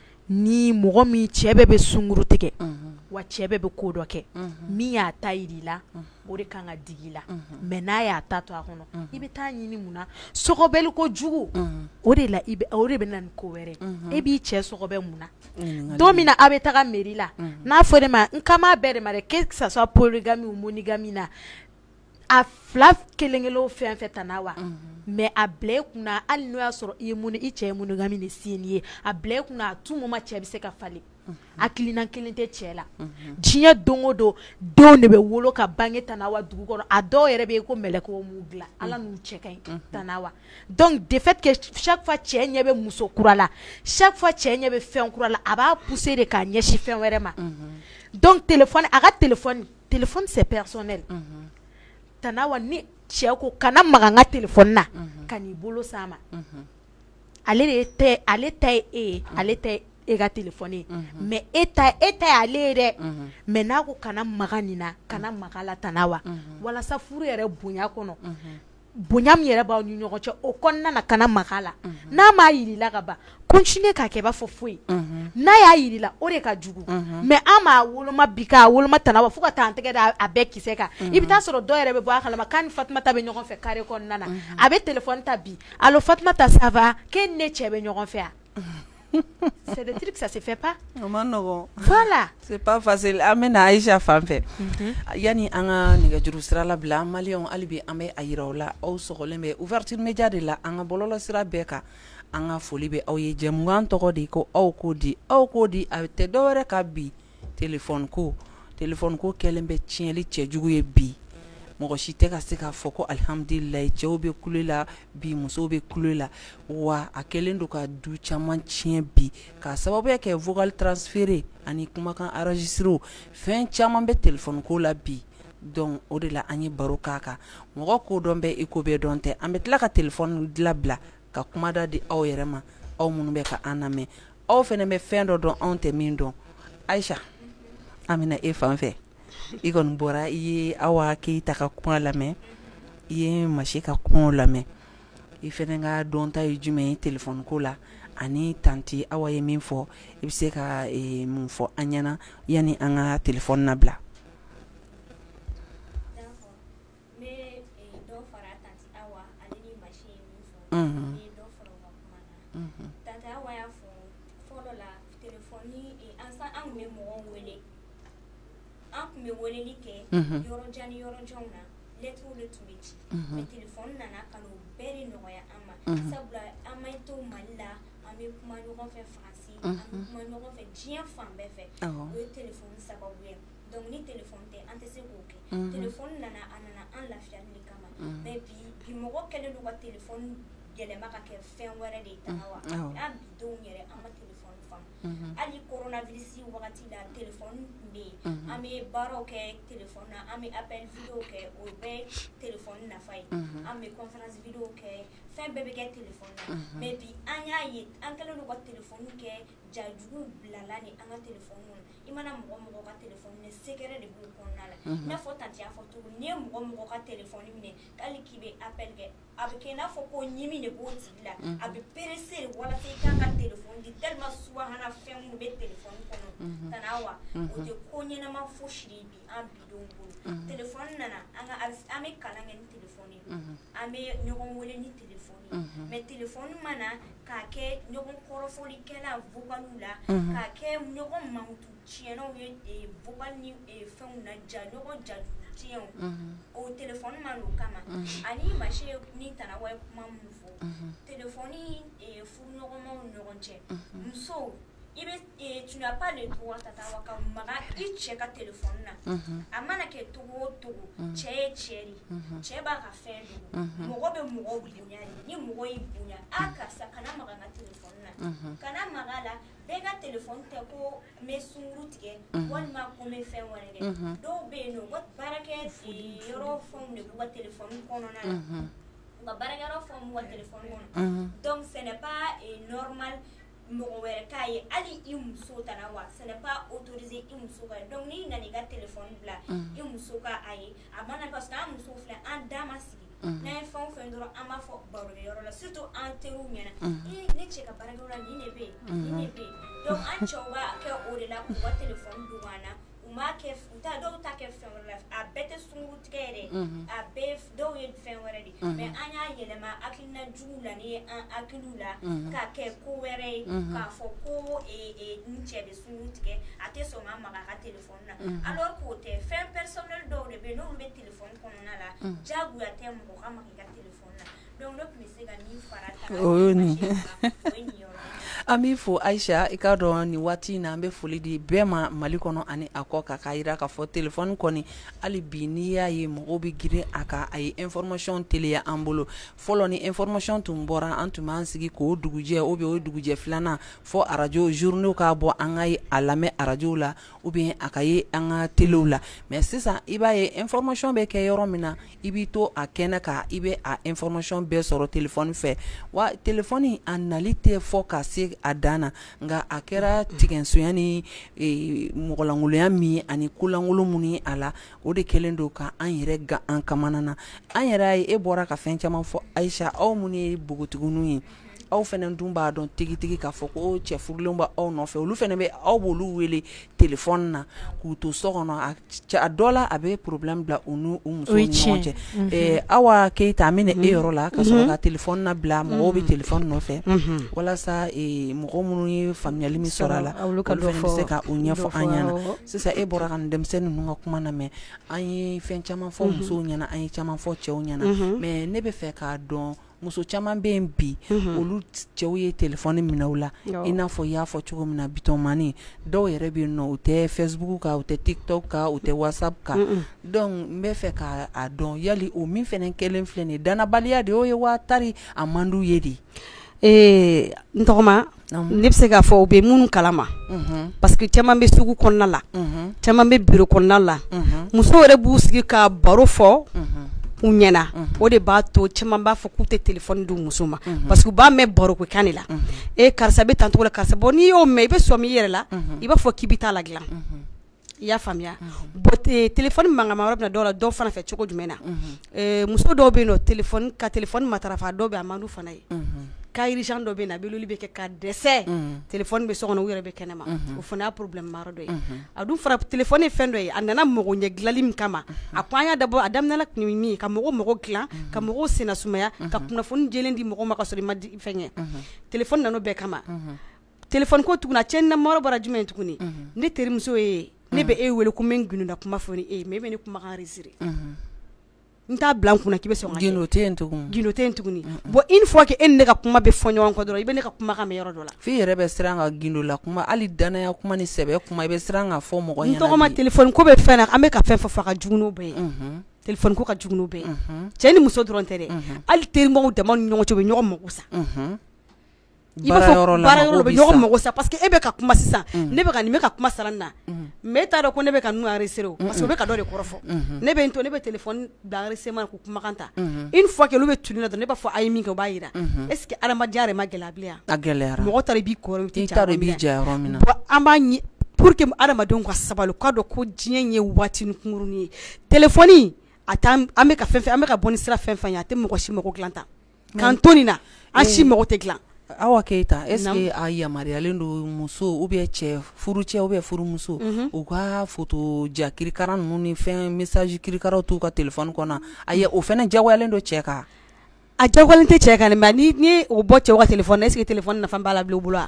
ni mɔgɔ min cɛ bɛɛ bɛ sunkuru tigɛ wa cɛ bɛɛ bɛ ko dɔ kɛ min y'a ta yir'i la o de kan ka digi la mais n'a y'a ta to a kɔnɔ i bɛ taa ɲini mun na sɔgɔbɛli ko jugu o de la i bɛ o de bɛ na ni ko wɛrɛ e b'i cɛ sɔgɔbɛ mun na don min na a bɛ taga mairie la n'a fɔra ma n kan b'a bɛɛ de ma dɛ que ça soit polygamie ou monogamie na a fila kelen kelen fɛn fɛn Tanawa mais a bila e kunna hali n'o y'a sɔrɔ i ye mun i cɛ ye monogamie de signé ye a bila e kunna à tout moment cɛ bɛ se ka falen hakilina kelen tɛ cɛ la diɲɛ don o don denw de bɛ wolo ka bange Tanawa dugu kɔnɔ a dɔw yɛrɛ bɛ yen ko mɛlɛkɛw m'u dilan ala n'u cɛ ka ɲi Tanawa donc de fait que chaque fois cɛ ɲɛ bɛ muso kura la chaque fois cɛ ɲɛ bɛ fɛn kura la a b'a pousser de k'a ɲɛsin fɛn wɛrɛ ma donc téléphone a ka téléphone téléphone c'est personnel Tanawa ni cɛ ko kana maga n ka téléphone na ka n'i bolo s'a ma ale de tɛ ale ta ye e ye ale tɛ e ka téléphone ye mais e ta e ta ye ale ye dɛ mais n'a ko kana maga nin na kana maga la Tanawa walasa furu yɛrɛ bonya kɔnɔ bonya min yɛrɛ b'aw ni ɲɔgɔn cɛ o kɔnɔna na kana maga la n'a m'a yir'i ka ban continuer k'a kɛ i b'a fɔ foyi n'a y'a yir'i la o de ka jugu mais an m'a woloma bi k'a woloma Tanawa fo ka taa an tɛgɛ da a bɛɛ kisɛ kan i bɛ taa sɔrɔ dɔw yɛrɛ bɛ bɔ a kalama k'a ni Fatumata bɛ ɲɔgɔn fɛ carré kɔnɔna na a bɛ téléphone ta bi allo Fatumata ça va k'e ni ne cɛ bɛ ɲɔgɔn fɛ yan c'est des trucs ça se fait pas voilà c'est pas facile an bɛna Aïcha fan fɛ yani an ka nɛgɛjuru sira labila maliyɛnw hali bi an bɛ a yira aw la aw sɔgɔlen bɛ ouverture média de la an ka bɔlɔlɔ sira bɛɛ kan an ka foli bɛ aw ye jɛmukan tɔgɔ de ko aw k'o di aw k'o di a tɛ dɔwɛrɛ ka bi téléphone ko téléphone ko kɛlen bɛ tiɲɛli cɛjugu ye bi mɔgɔ si tɛ ka se k'a fɔ ko alhamdulilayi cɛw bɛ kule la bi musow bɛ kule la wa a kɛlen don ka du caman tiɲɛ bi k'a sababuya kɛ vocal transféré ani kumakan enregistré fɛn caman bɛ téléphone ko la bi donc o de la an ye baro k'a kan mɔgɔ ko dɔn bɛ i ko bɛɛ dɔn tɛ an bɛ tila ka téléphone dilabila ka kumada di aw yɛrɛ ma aw minnu bɛ ka an lamɛn aw fɛnɛ bɛ fɛn dɔ dɔn anw tɛ min dɔn Aïcha an bɛna e fan fɛ i kɔni bɔra i ye Awa Keyita ka kuma lamɛn i ye Masi ka kuma lamɛn i fɛnɛ ka dɔn ta ye jumɛn ye téléphone ko la ani tanti Awa ye min fɔ i bɛ se ka mun fɔ an ɲɛna yani an ka téléphone nabila. Mhm. Tata Awa y'a fɔ fɔlɔ la téléphone an kun bɛ mɔgɔw wele an kun bɛ weleli kɛ yɔrɔ jan ni yɔrɔ janw na lettres de tun bɛ ci mais téléphone nana ka n'o bɛɛ de nɔgɔya an ma sabula an ma to Mali la an bɛ kuma ɲɔgɔn fɛ Faransi an bɛ kuma ɲɔgɔn fɛ diɲɛ fan bɛɛ fɛ o ye téléphone sababu ye donc ni téléphone tɛ an tɛ se k'o kɛ téléphone nana a nana an lafiyali de kama mais bi bi mɔgɔ kɛlen don ka téléphone yɛlɛma ka kɛ fɛn wɛrɛ de ta wa an bi denw yɛrɛ an ma téléphone faamu hali coronavirus wagati la téléphone bɛ yen an bɛ baaraw kɛ téléphone na an bɛ appel vidéo kɛ o bɛɛ téléphone nafa ye an bɛ conférence vidéo kɛ fɛn bɛɛ bɛ kɛ téléphone na mais bi an y'a ye an kɛlen don ka téléphone kɛ jajugu bilala ni an ka téléphone kɔnɔ i mana mɔgɔ mɔgɔ ka téléphone minɛ secret de b'o kɔnɔna la i n'a fɔ tanti y'a fɔ cogo n'i ye mɔgɔ mɔgɔ ka téléphone minɛ hali k'i bɛ appel kɛ a bɛ kɛ i n'a fɔ ko ɲimi de b'o tigi la a bɛ perese de walasa i k'a ka téléphone di tellement subahana fɛn minnu bɛ téléphone kɔnɔ tani Awa o tɛ ko ɲɛnama fosi de bi an bidenw bolo téléphone nana an ka an bɛ kalan kɛ ni téléphone ye an bɛ ɲɔgɔn wele ni téléphone ye mais téléphone mana k'a kɛ ɲɔgɔn kɔrɔfɔlikɛla vocaliw la k'a kɛ ɲɔgɔn mankutu tiɲɛnaw ye vocal ni fɛnw na ja ɲɔgɔn jajugu tiɲɛw o téléphone ma n'o kama ani Masi ni tani Awa ye kuma minnu fɔ téléphone furuɲɔgɔnmaw ni ɲɔgɔn cɛ musow i bɛ tu n'as pas le droit tata Awa ka maga i cɛ ka téléphone na a mana kɛ togo o togo cɛ ye cɛ de cɛ b'a ka fɛn dogo mɔgɔ bɛ mɔgɔ bonya de ni mɔgɔ y'i bonya a karisa kana maga n ka téléphone na kana maga la bɛɛ ka téléphone tɛ ko n bɛ sunkuru tigɛ walima ko n bɛ fɛn wɛrɛ kɛ dɔw bɛ yen nɔ u ka baarakɛ yɔrɔ fɛnw de b'u ka téléphone kɔnɔna la u ka baarakɛyɔrɔ fɛnw b'u ka téléphone kɔnɔ donc ce n'est pas normal mɔgɔ wɛrɛ k'a ye hali i muso tani Awa ce n'est pas autorisé i muso ka ye donc n'i nana i ka téléphone bila i muso ka a ye a mana parce que an muso filɛ an da ma sigi n'an ye fɛn o fɛn dɔrɔn an b'a fɔ barokɛyɔrɔ la surtout an teriw ɲɛna ne cɛ ka baarakɛyɔrɔ la nin de bɛ yen nin de bɛ yen donc an cɛw b'a kɛ o de la k'u ka téléphone dogo an na u m'a kɛ u ta dɔw ta kɛ fɛn wɛrɛ la a bɛɛ tɛ sunkuru tigɛ yɛrɛ a bɛɛ dɔw ye fɛn wɛrɛ de mais an y'a yɛlɛma hakilina jugu la ni an hakiliw la k'a kɛ ko wɛrɛ ye k'a fɔ ko n cɛ bɛ sunkuru tigɛ a tɛ sɔn ka maga a ka téléphone na alors k'o tɛ fɛn personnel dɔw de bɛ yen n'olu bɛ téléphone kɔnɔna la diyagoya tɛ mɔgɔ ka maga i ka téléphone na donc ne tun bɛ se ka min fara ta o ye nin ye an b'i fo Aïcha i k'a dɔn nin waati in na an bɛ foli di bɛɛ ma Mali kɔnɔ ani a kɔ kan k'a jira k'a fɔ téléphone kɔni hali bi n'i y'a ye mɔgɔw bɛ girin a kan a ye information teliya an bolo fɔlɔ ni information tun bɔra an tun b'an sigi k'o dugujɛ ou bien o dugujɛ filanan fɔ radio journaux k'a bɔ an ka a lamɛn radio la ou bien a ka ye an ka telew la mais sisan i b'a ye information bɛ kɛ yɔrɔ min na i b'i to a kɛnɛ kan i bɛ a information bɛɛ sɔrɔ téléphone fɛ wa téléphone a nali tɛ fɔ ka se a dan na nka a kɛra tigɛnsoya ni mɔgɔlankolonya min ani kolankolon minnu ye a la o de kɛlen don ka an yɛrɛ gan an kamana na an yɛrɛ y'a ye e bɔra ka fɛn caman fɔ Aïcha aw minnu ye bogotiginw ye aw fɛnɛ dun b'a dɔn tigitigi k'a fɔ ko cɛ furulenw bɛ aw nɔfɛ olu fɛnɛ bɛ aw b'olu wele téléphone na k'u to so kɔnɔ a dɔ la a bɛ problème bila u n'u musow ni ɲɔgɔn cɛ Awa Keyita an bɛna e yɔrɔ la ka sɔrɔ ka téléphone na bila mɔgɔw bɛ téléphone nɔfɛ walasa mɔgɔ minnu ye faamuyali min sɔrɔ a la olu fɛnɛ bɛ se ka o ɲɛfɔ an ɲɛna sisan e bɔra ka nin denmisɛnnin ninnu ka kuma na mɛ an ye fɛn caman fɔ musow ɲɛna an ye caman fɔ cɛw ɲɛna mais ne bɛ fɛ k'a dɔn muso caman bɛ yen bi olu cɛw ye téléphone minɛ u la i n'a fɔ i y'a fɔ cogo min na bitɔnmani dɔw yɛrɛ bɛ yen nɔ u tɛ Facebook kan u tɛ TikTok kan u tɛ WhatsApp kan donc n bɛ fɛ ka a dɔn yali o min fɛnɛ kelen filɛ nin danabaliya de o ye wa tari a man d'u ye de. Eh, n tɔgɔma ne bɛ se k'a fɔ u bɛ minnu kalama parce que caman bɛ sugu kɔnɔna la caman bɛ bureau kɔnɔna la musow yɛrɛ b'u sigi ka baro fɔ u ɲɛna o de b'a to caman b'a fɔ k'u tɛ téléphone di muso ma parce que u b'a mɛn baro ko kan de la e karisa bɛ tancogo la karisa bɔ n'i y'o mɛn i bɛ sɔmi i yɛrɛ la i b'a fɔ k'i bɛ taa la dilan i y'a faamuya bon téléphone mankanma yɔrɔ bɛ na dɔw la dɔw fana fɛ cogo jumɛn na muso dɔw bɛ yen nɔ téléphone ka téléphone matarafa dɔw bɛ a man d'u fana ye ka urgent dɔ bɛ yen nɔ a bɛ olu bɛ kɛ ka dɛsɛ téléphone bɛ so kɔnɔ u yɛrɛ bɛ kɛnɛma o fana y'a problème ma yɔrɔ dɔ ye a dun fara téléphone ye fɛn dɔ ye a nana mɔgɔ ɲɛ dilanli min kama a ko an y'a dabɔ a daminɛ la kun ye min ye ka mɔgɔw mɔgɔ dilan ka mɔgɔw senna sumaya ka kunnafoni jɛlen di mɔgɔw ma ka sɔrɔ i ma fɛn kɛ téléphone nana o bɛɛ kama téléphone ko tuguni a cɛnni ma yɔrɔ bɔra jumɛn tuguni ne terimuso ye ne bɛ e wele ko n bɛ n gundo kuma fɔ ni e mais e bɛ ne kumakan enregistré n t'a bila n kunna k'i bɛ sɔn ka kɛ gindo tɛ yen tuguni gindo tɛ yen tuguni bon une fois que e ni ne ka kuma bɛ fɔ ɲɔgɔn kɔ dɔrɔn i bɛ ne ka kumakan mɛn yɔrɔ dɔ la f'i yɛrɛ bɛ siran ka gindo la kuma hali danaya kuma ni sɛbɛ kuma i bɛ siran ka fɔ mɔgɔ ɲɛna n tɔgɔma téléphone ko bɛ fɛn na an bɛ ka fɛn fɔ fɔ a ka jugu n'o bɛɛ ye téléphone ko ka jugu n'o bɛɛ ye cɛ ni muso dɔrɔn tɛ dɛ hali terimaw dama ni ɲɔgɔn cɛ u bɛ ɲɔgɔn mago sa i b'a fɔ baara yɔrɔ bɛ ɲɔgɔn mago sa parce que e bɛ ka kuma sisan ne bɛ ka nin bɛ ka kuma sara na mais e t'a dɔn ko ne bɛ ka ninnu enregistré o parce que u bɛ ka dɔ de kɔrɔ fɔ ne bɛ n to ne bɛ téléphone bila enregistrement ko kumakan ta une fois que olu bɛ tuni na dɔrɔn ne b'a fɔ a ye min kɛ u b'a jira est ce que adamadenya yɛrɛ ma gɛlɛya bilen a gɛlɛyara mɔgɔ taara i b'i kɔrɔ i t'a dɔn i b'i ja yɔrɔ min na bon an b'a ɲi pour que adamadenw ka sabali k'a dɔn ko diɲɛ ye waati ni kunkurunin ye téléphone a t'an an bɛ ka fɛn fɛn an bɛ ka bɔ ni sira fɛn fɛn ye a tɛ mɔgɔ si mago dilan ta k'an to nin na an si mago tɛ dilan Awa Keita, est-ce que a yamariyalen do muso ou bien cɛ furu cɛ ou bien furumuso u ka photo ja kirikara ninnu ni fɛn message kirikaraw t'u ka téléphone kɔnɔ a ye o fɛnɛ jagoyalen do cɛ kan a jagoyalen tɛ cɛ kan mais ni ni o bɔ cɛw ka téléphone est-ce que téléphone nafa b'a la bilen u bolo wa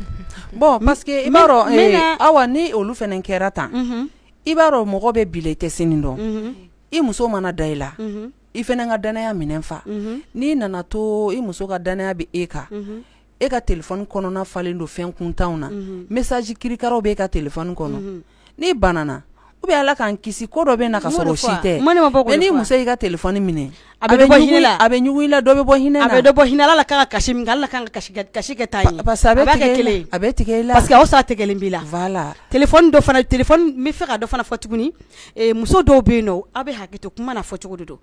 bon parce que i b'a dɔn awa ni olu fɛnɛ kɛra tan i b'a dɔn mɔgɔ bɛ bila i tɛ sini dɔn i muso mana da i la i fɛnɛ ka danaya minɛn fa n'i nana to i muso ka danaya bɛ e kan e ka téléphone kɔnɔna falen do fɛn kuntanw na message kirikaraw bɛ e ka téléphone kɔnɔ n'i banana ou bien ala k'an kisi ko dɔ bɛ na ka sɔrɔ o si tɛ mais ni muso y'i ka téléphone minɛ a bɛ bɔ hinɛ la a bɛ ɲugun i la dɔ bɛ bɔ hinɛ na a bɛ dɔ bɔ hinɛ la ala kan ka kasi min ala kan ka kasi kasi kɛ ta ye parce que a bɛ kɛ kelen a bɛ tigɛ i la parce que aw sa tɛ kelen b'i la voilà téléphone dɔ fana téléphone n bɛ fɛ ka dɔ fana fɔ tuguni muso dɔw bɛ yen nɔ aw bɛ hakɛ to kuma na fɔ cogo de don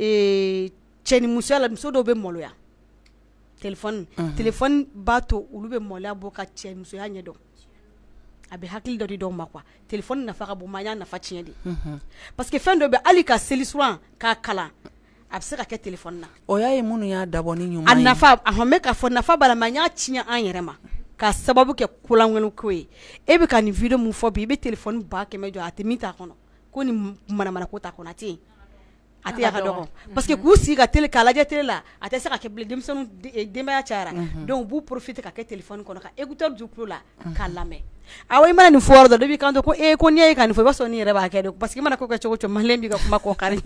cɛ ni musoya la muso dɔw bɛ maloya téléphone téléphone b'a to olu bɛ maloya bɔ ka cɛ musoya ɲɛ dɔn a bɛ hakili dɔ di dɔw ma quoi téléphone nafa ka bon ma y'a nafa tiɲɛ de parce que fɛn dɔ bɛ hali ka seli suran k'a kalan a bɛ se ka kɛ téléphone na o y'a ye minnu y'a dabɔ ni ɲuman ye a nafa a hɔn bɛ k'a fɔ nafa b'a la ma y'a tiɲɛ an yɛrɛ ma k'a sababu kɛ kolankolon ko ye e bɛ ka nin video mun fɔ bi i bɛ téléphone ba kɛmɛ jɔ a tɛ min t'a kɔnɔ ko ni manamana ko t'a kɔnɔ a tɛ yen a tɛ ka dɔgɔ parce que k'u sigi ka télé k'a lajɛ télé la a tɛ se ka kɛ bilen denmisɛnninw denbaya cayara donc u b'u profiter ka kɛ téléphone kɔnɔ ka écouteur du kulo la k'a lamɛn awa i mana nin fɔ yɔrɔ dɔ b'i kan to ko ee ko n'i ye ka nin fɔ i b'a sɔrɔ n'i yɛrɛ b'a kɛ de parce que i mana ko kɛ cogo o cogo maliyɛn b'i ka kuma kɔ kari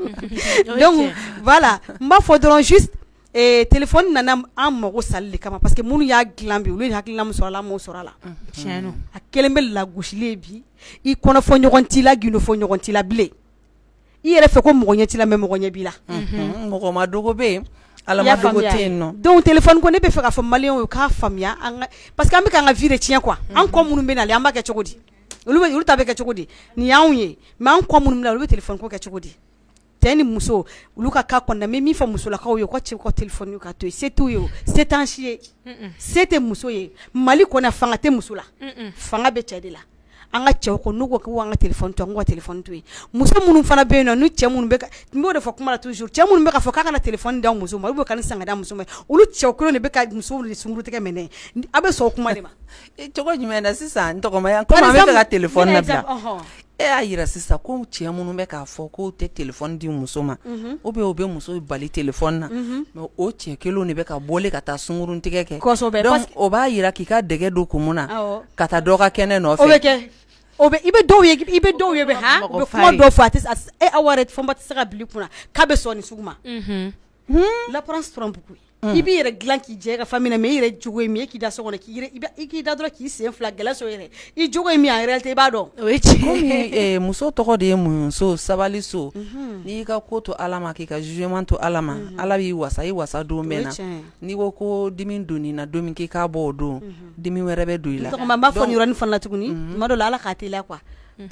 donc voilà n b'a fɔ dɔrɔn juste téléphone nana an mago sali de kama parce que minnu y'a dilan bi olu ye hakilina min sɔrɔ a la m'o sɔrɔ a la tiɲɛ a kelen bɛ lagosili bi i kɔnɔ fɔ ɲɔgɔn t'i la gindo fɔ ɲɔgɔn t'i la bilen i yɛrɛ fɛ ko mɔgɔ ɲɛ t'i la mais mɔgɔ ɲɛ b'i la mɔgɔ ma dogo bɛ yen ala ma dogo tɛ yen nɔ donc téléphone ko ne bɛ fɛ k'a fɔ maliyɛnw ye u k'a faamuya parce que an bɛ k'an ka vie de tiɲɛ quoi an kɔ minnu bɛ nalen an b'a kɛ cogo di olu bɛ olu ta bɛ kɛ cogo di nin y'anw ye mais an kɔ minnu bɛ nalen olu bɛ téléphone ko kɛ cogo di cɛ ni muso olu ka cas kɔnɔna n bɛ min fɔ musolakaw ye u ka cɛw ka téléphone ka to yen se t'u ye o se t'an si ye se tɛ muso ye mali kɔnɔ fanga tɛ muso la fanga bɛ cɛ de la an ka cɛw ko n'u ko ko an ka téléphone to an ka téléphone to yen muso minnu fana bɛ yen nɔ ni cɛ minnu bɛ ka n b'o de fɔ kuma la toujours cɛ minnu bɛ ka fɔ k'a kana téléphone d'aw muso ma ou bien ka nin san ka d'a muso ma olu cɛw kelen de bɛ ka musow de sunkurutigɛ minɛ a bɛ sɔn o kuma de ma cogo jumɛn na sisan n tɔgɔmaya komi an bɛ fɛ ka téléphone labila e y'a yira sisan ko cɛ minnu bɛ k'a fɔ k'o tɛ téléphone di muso ma ou bien o bɛ muso bali téléphone na mais o cɛ kelenw de bɛ ka bɔle ka taa sunkuruntigɛ kɛ kosɛbɛ donc o b'a yira k'i ka dɛgɛ don kumun na ka taa dɔ ka kɛnɛ nɔfɛ o bɛ kɛ o bɛ i bɛ dɔw ye i bɛ dɔw ye bɛ ha u bɛ kuma dɔw fɔ a tɛ e aw yɛrɛ fɛnba tɛ se ka bili kunna k'a bɛ sɔn nin sugu ma l'apparence trompe beaucoup i b'i yɛrɛ dilan k'i jɛ ka famille mais i yɛrɛ jogo ye min ye k'i da so kɔnɔ k'i i k'i da dɔrɔn k'i sen fila gɛlɛ so yɛrɛ i jogo ye min en réalité i b'a dɔn o ye tiɲɛ komi eh, muso tɔgɔ de ye muso sabali so n'i y'i ka ko to ala ma k'i ka jugement to ala ma ala b'i wasa i wasa don bɛɛ na n'i ko ko dimi donni na don min k'i k'a bɔ o don dimi wɛrɛ bɛ don i la tɔgɔma n b'a fɔ nin yɔrɔnin fana la tuguni tuma dɔ la ala k'a teliya quoi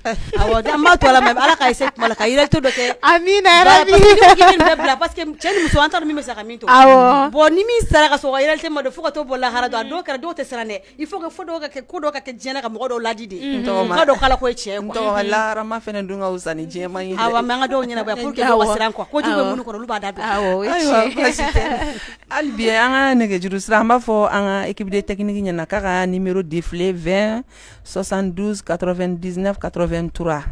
awɔ an b'a to ala ma ala k'a essayer tuma la ka réalité dɔ kɛ amina yarabi k'i bɛ bila parce que cɛ ni muso an t'a dɔn min bɛ se ka min to awɔ bon ni min sara ka sɔrɔ ka réalité ma dɔn fo ka t'o bɔ lahara dɔn a dɔw kɛra dɔw tɛ siran dɛ il faut que fo dɔw ka kɛ ko dɔw ka kɛ diɲɛ na ka mɔgɔ dɔw ladi de k'a dɔn k'ala ko ye tiɲɛ quoi tɔgɔ laharama fɛnɛ dun ka wusa ni diɲɛma ye awɔ mais an ka dɔw ɲɛnabɔ pour que dɔw ka siran quoi ko jugu bɛ minnu kɔrɔ olu b'a da don awɔ o ye ayiwa tiɲɛ baasi tɛ hali bi an ka nɛgɛjuru sira an b'a fɔ an ka équipe de technique ɲɛna k'a ka numéro défilé vingt soixante-douze quatre-vingt-dix-neuf quatre-vingt-trois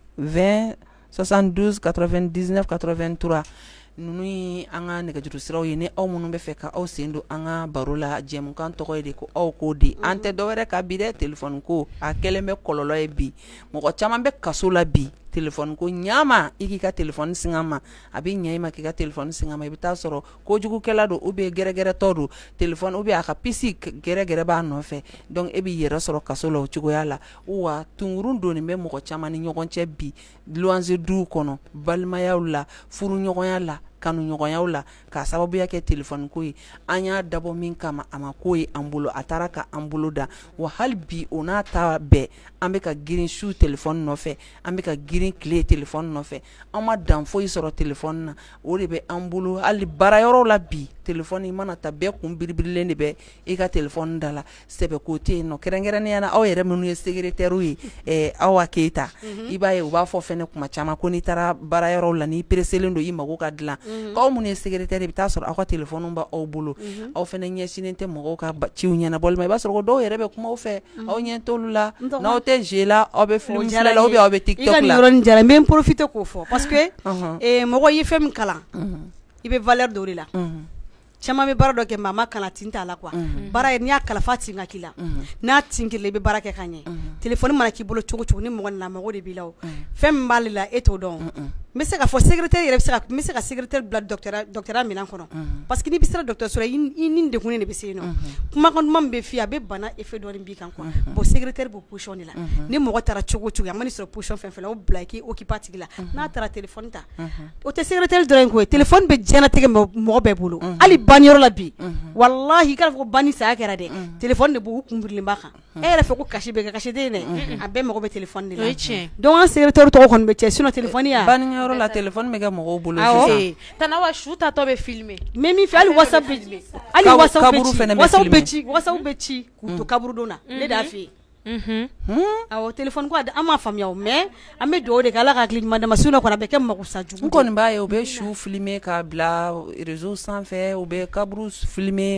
vingt soixante-douze quatre-vingt-dix-neuf quatre-vingt-trois nunu ye an ka nɛgɛjuru siraw ye ni aw minnu bɛ fɛ ka aw sen don an ka baro la jɛmukan tɔgɔ ye de ko aw k'o di an tɛ dɔwɛrɛ ka bi dɛ téléphone ko a kɛlen bɛ kɔlɔlɔ ye bi mɔgɔ caman bɛ kaso la bi téléphone ko ɲama i k'i ka téléphone singa ma a bɛ ɲɛ i ma k'i ka téléphone singa ma i bɛ taa sɔrɔ kojugukɛla don ou bien gɛrɛgɛrɛtɔ don téléphone ou bien a ka pisi gɛrɛgɛrɛ b'a nɔfɛ donc e b'i yɛrɛ sɔrɔ kaso la o cogoya la wa tunkurun donni bɛ mɔgɔ caman ni ɲɔgɔn cɛ bi luwanze duw kɔnɔ balimayaw la furuɲɔgɔnya la kanuɲɔgɔnyaw la k'a sababuya kɛ téléphone ko ye an y'a dabɔ min kama a ma ko ye an bolo a taara ka an bolo da wa hali bi o n'a ta bɛɛ an bɛ ka girin su téléphone nɔfɛ an bɛ ka girin tile téléphone nɔfɛ an ma dan foyi sɔrɔ téléphone na o de bɛ an bolo hali baarayɔrɔw la bi téléphone i mana ta bɛɛ kun biribirilen de bɛ i ka téléphone da la sɛbɛko tɛ yen nɔ kɛrɛnkɛrɛnnenya na aw yɛrɛ minnu ye secrétaire ye ɛɛ Awa Keyita i b'a ye u b'a fɔ fɛnɛ kuma caman ko n'i taara baarayɔrɔw la n'i peresselen don i mago ka dilan k'aw minnu ye secrétaire i bɛ taa sɔrɔ aw ka téléphone bɛ aw bolo aw fɛnɛ ɲɛsinnen tɛ mɔgɔw ka ciw ɲɛnabɔli ma i b'a sɔrɔ ko dɔw yɛrɛ bɛ kuma aw fɛ aw ɲɛ t'olu la n'aw tɛ jeu la aw bɛ film filɛ la ou bien aw bɛ TikTok la i ka nin yɔrɔnin diyara n bɛ n profiter k'o fɔ parce que mɔgɔ ye fɛn min kalan i bɛ valeur dɔ de la caman bɛ baara dɔ kɛ maa ma kalan tin t'a la quoi baara n'i y'a kalan f'a tin ka k'i la n'a tin k'i la i bɛ baara kɛ ka ɲɛ téléphone mana k'i bolo cogo cogo ni mɔgɔ nana mago de b'i la o fɛn min b'ale la e t'o dɔn n bɛ se ka fɔ secrétaire yɛrɛ bɛ se ka n bɛ se ka secrétaire bila docteur docteur minɛn kɔnɔ parce que n'i bɛ sera docteur la i ni degunnen de bɛ se yen nɔ kumakan duman min bɛ f'i ye a bɛ bana effet dɔɔni b'i kan quoi bon secrétaire b'o position de la ni mɔgɔ taara cogo cogo a mana sɔrɔ position fɛn fɛn la o bila i k'i occuper a tigi la n'a taara téléphone ta o tɛ secrétaire dɔrɔn ko ye téléphone bɛ diɲɛlatigɛ mɔgɔ bɛɛ bolo hali baniyɔrɔ la bi wallahi i k'a fɔ ko banni saya kɛra dɛ téléphone de b'u kunbirilen b'a kan e yɛrɛ fɛ ko kasi bɛ kɛ kasi tɛ yen dɛ a bɛɛ mago bɛ téléphone de la donc an secrétaire tɔgɔ kɔni bɛ cɛ sinon téléphone ya yɔrɔ la téléphone bɛ kɛ mɔgɔw bolo sisan tana wa su tatɔ bɛ filmer mais min fɛ hali whatsapp bɛ hali whatsapp bɛ ci whatsapp bɛ ci whatsapp bɛ ci k'u to kaburu don na ne de y'a f'i ye awɔ téléphone ko an m'a faamuya o mais an bɛ dugawu de kɛ ala ka hakili ɲuman d'an ma sinon kɔni a bɛ kɛ mago sa jugu n kɔni b'a ye u bɛ su filmer k'a bila réseau sanfɛ u bɛ kaburu filmer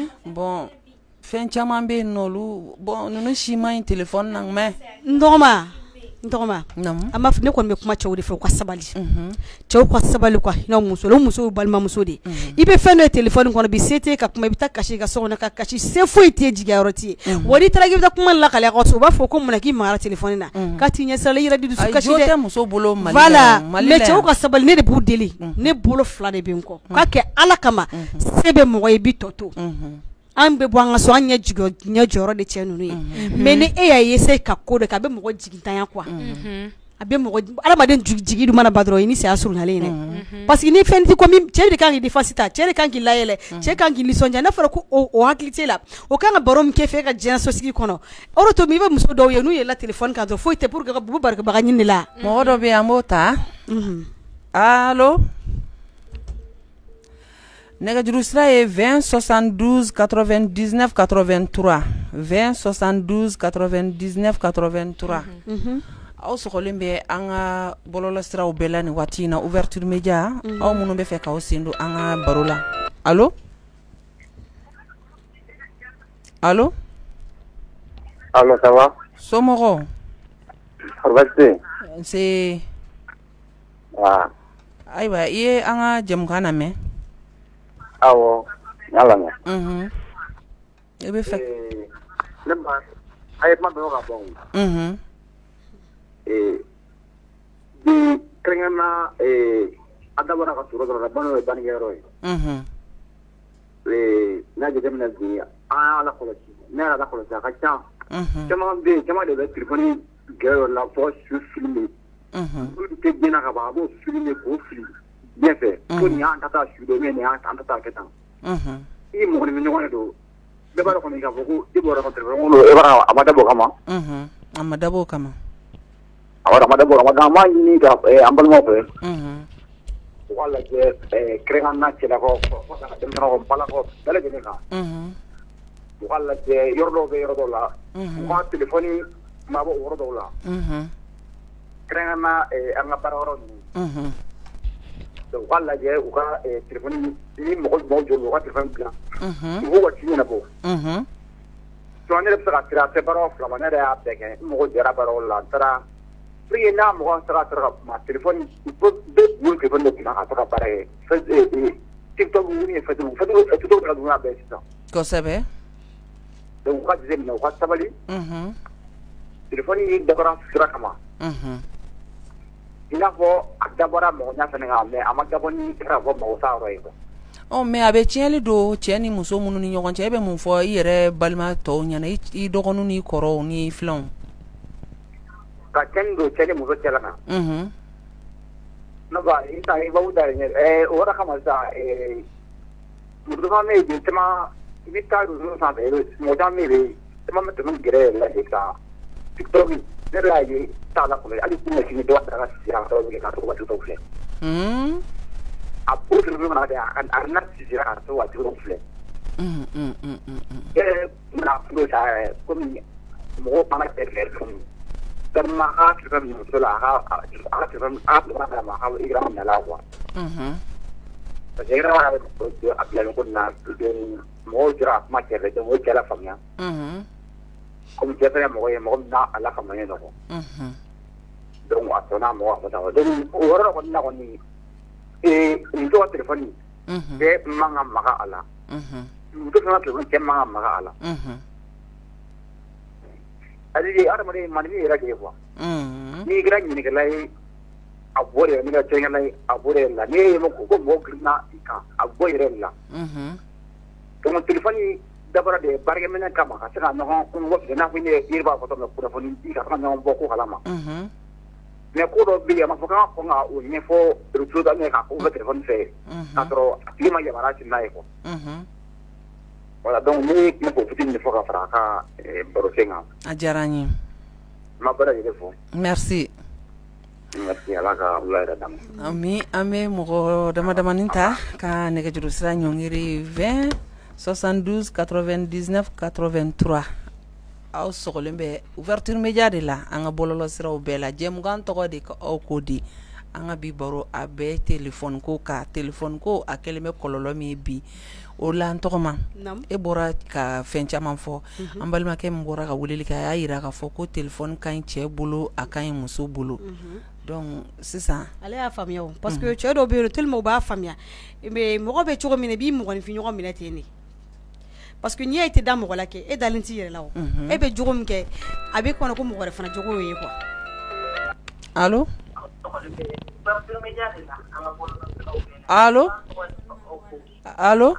bon fɛn caman bɛ yen nɔ olu bon ninnu si man ɲi téléphone na mais n dɔgɔma n dɔgɔma an b'a fɔ ne kɔni bɛ kuma cɛw de fɛ u ka sabali cɛw ka sabali quoi hinɛ muso o muso ye balimamuso de i bɛ fɛn dɔ ye téléphone kɔnɔ bi se t'e ka kuma i bɛ taa kasi i ka so kɔnɔ ka kasi se foyi t'e jigiya yɔrɔ t'i ye wa n'i taara k'i bɛ taa kuma lakale a ka so u b'a fɔ ko mun na k'i magara téléphone na k'a t'i ɲɛ sira la i yɛrɛ de dusu kasi dɛ tɛ muso bolo Mali la voilà mais cɛw ka sabali ne de b'u deli ne bolo fila de bɛ n kɔ k'a kɛ ala kama se bɛ mɔgɔ ye i b'i tɔ to an bɛ bɔ an ka so an ɲɛ ɲɛ jɔyɔrɔ de cɛ ninnu ye mais ni e y'a essayer ka ko de kɛ a bɛ mɔgɔ jigintanya quoi a bɛ mɔgɔ adamaden jigi dun mana ba dɔrɔn i ni saya surunyalen dɛ parce que ni fɛn tɛ ko min cɛ de kan k'i défense ta cɛ de kan k'i layɛlɛ cɛ kan k'i nisɔndiya n'a fɔra ko o hakili t'e la o kan ka baro min kɛ fɛ ka diɲɛ sosigi kɔnɔ o de to min i bɛ muso dɔw ye n'u yɛlɛla téléphone kan dɔrɔn foyi tɛ pour que ka bugu barikabaga ɲini de la mɔgɔ dɔ bɛ yen an b'o ta allo nɛgɛjuru sira ye vingt soixante-douze quatre-vingt-dix-neuf quatre-vingt-trois vingt soixante-douze quatre-vingt-dix-neuf quatre-vingt-trois aw sɔgɔlen bɛ an ka bɔlɔlɔ siraw bɛɛ la nin waati in na ouverture média aw minnu bɛ fɛ k'aw sen don an ka baro la allo allo allo ça va somɔgɔw Arbate c'est ah ayiwa i ye an ka jɛmukan lamɛn awɔ y'a lamɛn mhm i bɛ fɛ ne ma a ye kuma dɔn ka bɔ mhm ee bi kɛrɛnkɛrɛnna ee adabara ka suro dɔrɔn bano ye banikɛyɔrɔ ye mhm ee n'a jateminɛ bi an y'a lakɔlɔsi ne y'a lakɔlɔsi a ka ca mhm caman bɛ yen caman de bɛ telefɔni gɛrɛ la fɔ su filime mhm olu tɛ diɲɛ ka ban a b'o filime k'o fili ɲɛfɛ ko nin y'an ta taa su dɔ nin y'an ta taa kɛ tan mhm i mɔgɔ ni ɲɔgɔn de don bɛɛ b'a dɔn kɔni k'a fɔ ko i bɔra ka telefɔni ko e b'a a ma dabɔ o kama mhm a ma dabɔ o kama awɔ a ma dabɔ o kama an b'a ɲini ka an balimaw fɛ mhm u k'a lajɛ kɛrɛnkɛrɛnnen na cɛlakaw denmisɛnninw balakaw bɛɛ lajɛlen kan mhm u k'a lajɛ yɔrɔ dɔw bɛ yɔrɔ dɔw la mhm u ka telefɔni mabɔ o yɔrɔ dɔw la mhm kɛrɛnkɛrɛnnen na an ka baarayɔrɔ ninnu mhm donc u k'a lajɛ u ka telefɔni ni mɔgɔ jumɛn joli u ka telefɔni bila mhm u b'u ka ci ɲɛnabɔ mhm sinon ne yɛrɛ bɛ se ka sira a tɛ baaraw fila ma ne yɛrɛ y'a bɛɛ kɛ n mɔgɔ jɛra baaraw la n taara pour que n'a mɔgɔ sera ka sɔrɔ ka kuma telefɔni bɛɛ b'u telefɔni de kunna ka to ka baara kɛ tiktok ni facebook facebook tiktok ka dunya bɛɛ sisan kosɛbɛ donc u ka jateminɛ u ka sabali mhm telefɔni dabɔra sira kama mhm i n'a fɔ a dabɔra mɔgɔnya fɛnɛ kan mais a ma dabɔ ni kɛra fɔ mɔgɔ t'a yɔrɔ ye quoi ɔ mais a bɛ tiɲɛli don cɛ ni muso minnu ni ɲɔgɔn cɛ e bɛ mun fɔ i yɛrɛ balima tɔw ɲɛna i dɔgɔninw ni kɔrɔw ni filanw ka cɛnni don cɛ ni muso cɛla na mhm ne ba i ta i b'aw da ɲɛ ɛɛ o yɔrɔ kama sisan ɛɛ muso caman bɛ yen bi caman i bɛ taa réseau sanfɛ mɔgɔ caman bɛ yen caman bɛ tɛmɛ gɛrɛ yɛrɛ la de ka tiktok ne yɛrɛ y'a ye t'a la kɔnɔ hali k'u ɲɛsin dɔw taara ka sira ka sababu kɛ ka to ka tiktok filɛ mhm a o téléphone mana kɛ a na sisira ka to ka tiktok filɛ mhm mhm mhm ɛɛ na kulo sa komi mɔgɔw mana kɛ fɛ fɛn tellement a ka téléphone muso la a ka a ka téléphone a ka téléphone ma a ka Instagram minɛ la quoi mhm parce que Instagram yɛrɛ a bilalen ko na mɔgɔw jɔra a kuma cɛ fɛ donc o cɛ la faamuya mhm comme cɛ fɛnɛ mɔgɔ ye mɔgɔ min n'a a la faamuya nɔ mhm donc a sɔnna mɔgɔ a fɔ tan donc o yɔrɔ la kɔni na kɔni ee muso ka téléphone mhm cɛ man ka maga a la mhm muso fana ka téléphone cɛ man ka maga a la mhm c'est-à-dire adamaden manifin yɛrɛ de ye quoi mhm n'i kɛra ɲininkɛla ye a bɔ de n'i ka cɛnkɛla ye a bɔ de la n'i ye ko ko mɔgɔ girinna i kan a bɔ yɛrɛ de la mhm donc téléphone dabɔra de baarakɛminɛ kama ka se ka ɲɔgɔn mɔgɔ n'a fɔ ne yɛrɛ b'a fɔ cogo min kunnafoni di ka se ka ɲɔgɔn bɔ ko kalama mhm mais ko dɔ bɛ yen a ma fɔ k'an ka kɔn ka o ɲɛfɔ réseau da ne ka ko bɛ téléphone fɛ k'a sɔrɔ a tigi ma yamaruya ci n'a ye quoi mhm voilà donc ne ne ko fitinin de fɔ ka fara a ka baro sen kan a diyara n ye n ma bɛɛ lajɛlen fɔ merci merci ala ka wula yɛrɛ d'a ma ami an bɛ mɔgɔ dama damanin ta ka nɛgɛjuru sira ɲɔngiri vingt soixante-douze quatre-vingt-dix-neuf quatre-vingt-trois aw sɔgɔlen bɛ ouverture média de la an ka bɔlɔlɔ siraw bɛɛ la jɛmukan tɔgɔ de ka aw ko di an ka bi baro a bɛɛ téléphone ko ka téléphone ko a kɛlen bɛ kɔlɔlɔ min ye bi o la an tɔgɔma e bɔra ka fɛn caman fɔ an balimakɛ min bɔra ka weleli kɛ a y'a yira k'a fɔ ko téléphone ka ɲi cɛ bolo a ka ɲi muso bolo donc sisan ale y'a faamuya o parce que cɛ dɔw bɛ yen tellement u b'a faamuya mais mɔgɔ bɛ cogo min na i b'i mɔgɔninfin ɲɔgɔn minɛ ten de parce que n'i y'a ye i tɛ da mɔgɔ la kɛ e dalen t'i yɛrɛ la o e bɛ jogo min kɛ a bɛ kɔnɔ ko mɔgɔ wɛrɛ fana jogo ye quoi allo allo allo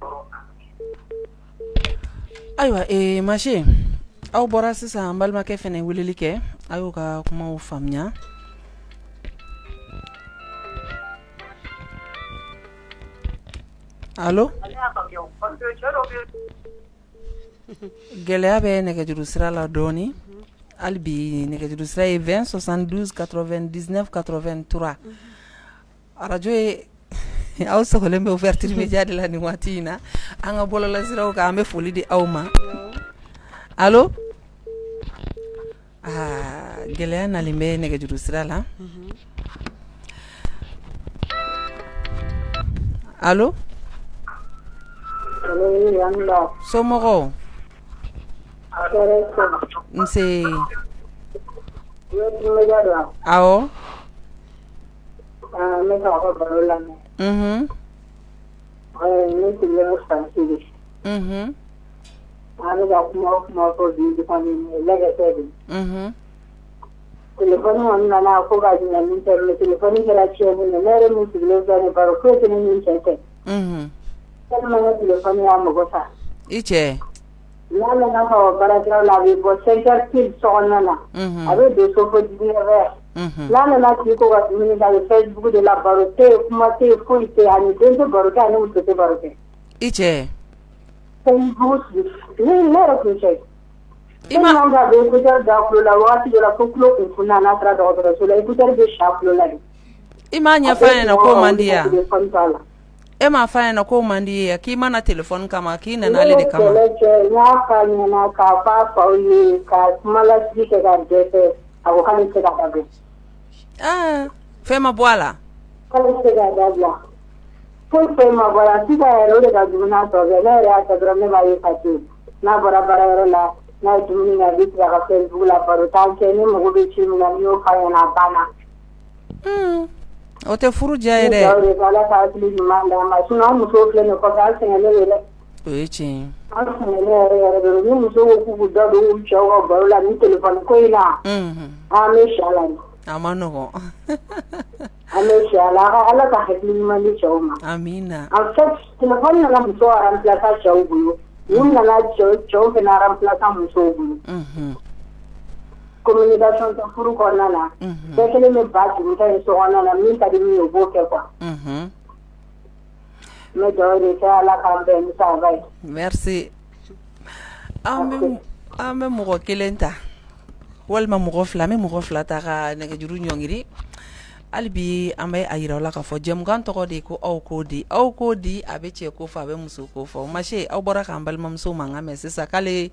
ayiwa ee masi aw bɔra sisan an balimakɛ fɛnɛ weleli kɛ a y'o ka kumaw faamuya allo gɛlɛya bɛ nɛgɛjuru sira la dɔɔni hali bi nɛgɛjuru sira ye vingt soixante-douze quatre-vingt-dix-neuf quatre-vingt-trois arajo ye aw sɔgɔlen bɛ ouverture média de la nin waati in na an ka bɔlɔlɔ siraw kan an bɛ foli di aw ma allo aa gɛlɛya nalen bɛ nɛgɛjuru sira la allo somɔgɔw nse awɔ mhm mhm ale ka kuma kuma fɔ bi fani lɛgɛ tɛ bi mhm téléphone on nana ko ga ni min ter le téléphone ke la chie ni mere mu ti le zane baro ko te ni chete mhm tellement le téléphone ya mo go sa iche la la na ko bara tra la vi bo center pil sonna na mhm avec des sofo di ver mhm la la na ti ko ga ni da Facebook de la baro te kuma te ko te ani de baro ka ni mu te baro te iche Facebook ni le ko che Ima nga be écouteur d'aklo la wati de la koklo kuna na tra do do so la écouteur be shaklo la ima nya fanya na ko mandia e ma fanya na ko mandia ki mana telephone kama ki na nale de kama le nya fanya na ka pa pa ni ka mala ji ke ga de se ago kan se ga da ah fema bwala kan se ga da bla foi fema bwala si ga ro de ga juna to ga na ya ta dro me ba yi fati na bara bara ro la na dumuni na vitra ka Facebook la paro tanke ni mo be chi na ni o kaya na bana mm o te furu jaire o re kala ka tli ni manda ma suno mo so fle no ko ka se ne le e chi an se ne le re ni mo so ku ku da do u cha o ba la ni telephone ko ina mhm a me shala amano ko a me shala ala ka hetli ni mali cha o ma amina en fait telephone na mo so aran plata cha o bu Nous na cho cho que na remplaçant muso bulu. Mhm. Communication ta furu ko na na. Te kele me ba ju ta so na na min ta di mi obo ke kwa. Mhm. Me do re ta la ka be mi sa vai. Merci. Ame ame mo kelenta. Wal ma mo fla me mo fla ta ga ne ga juru nyongiri. Albi amay ayira la ka fo jem gan to de ko aw ko di aw ko di abe che ko fa be muso ko fo ma she aw bora kan bal mam so manga me se sakale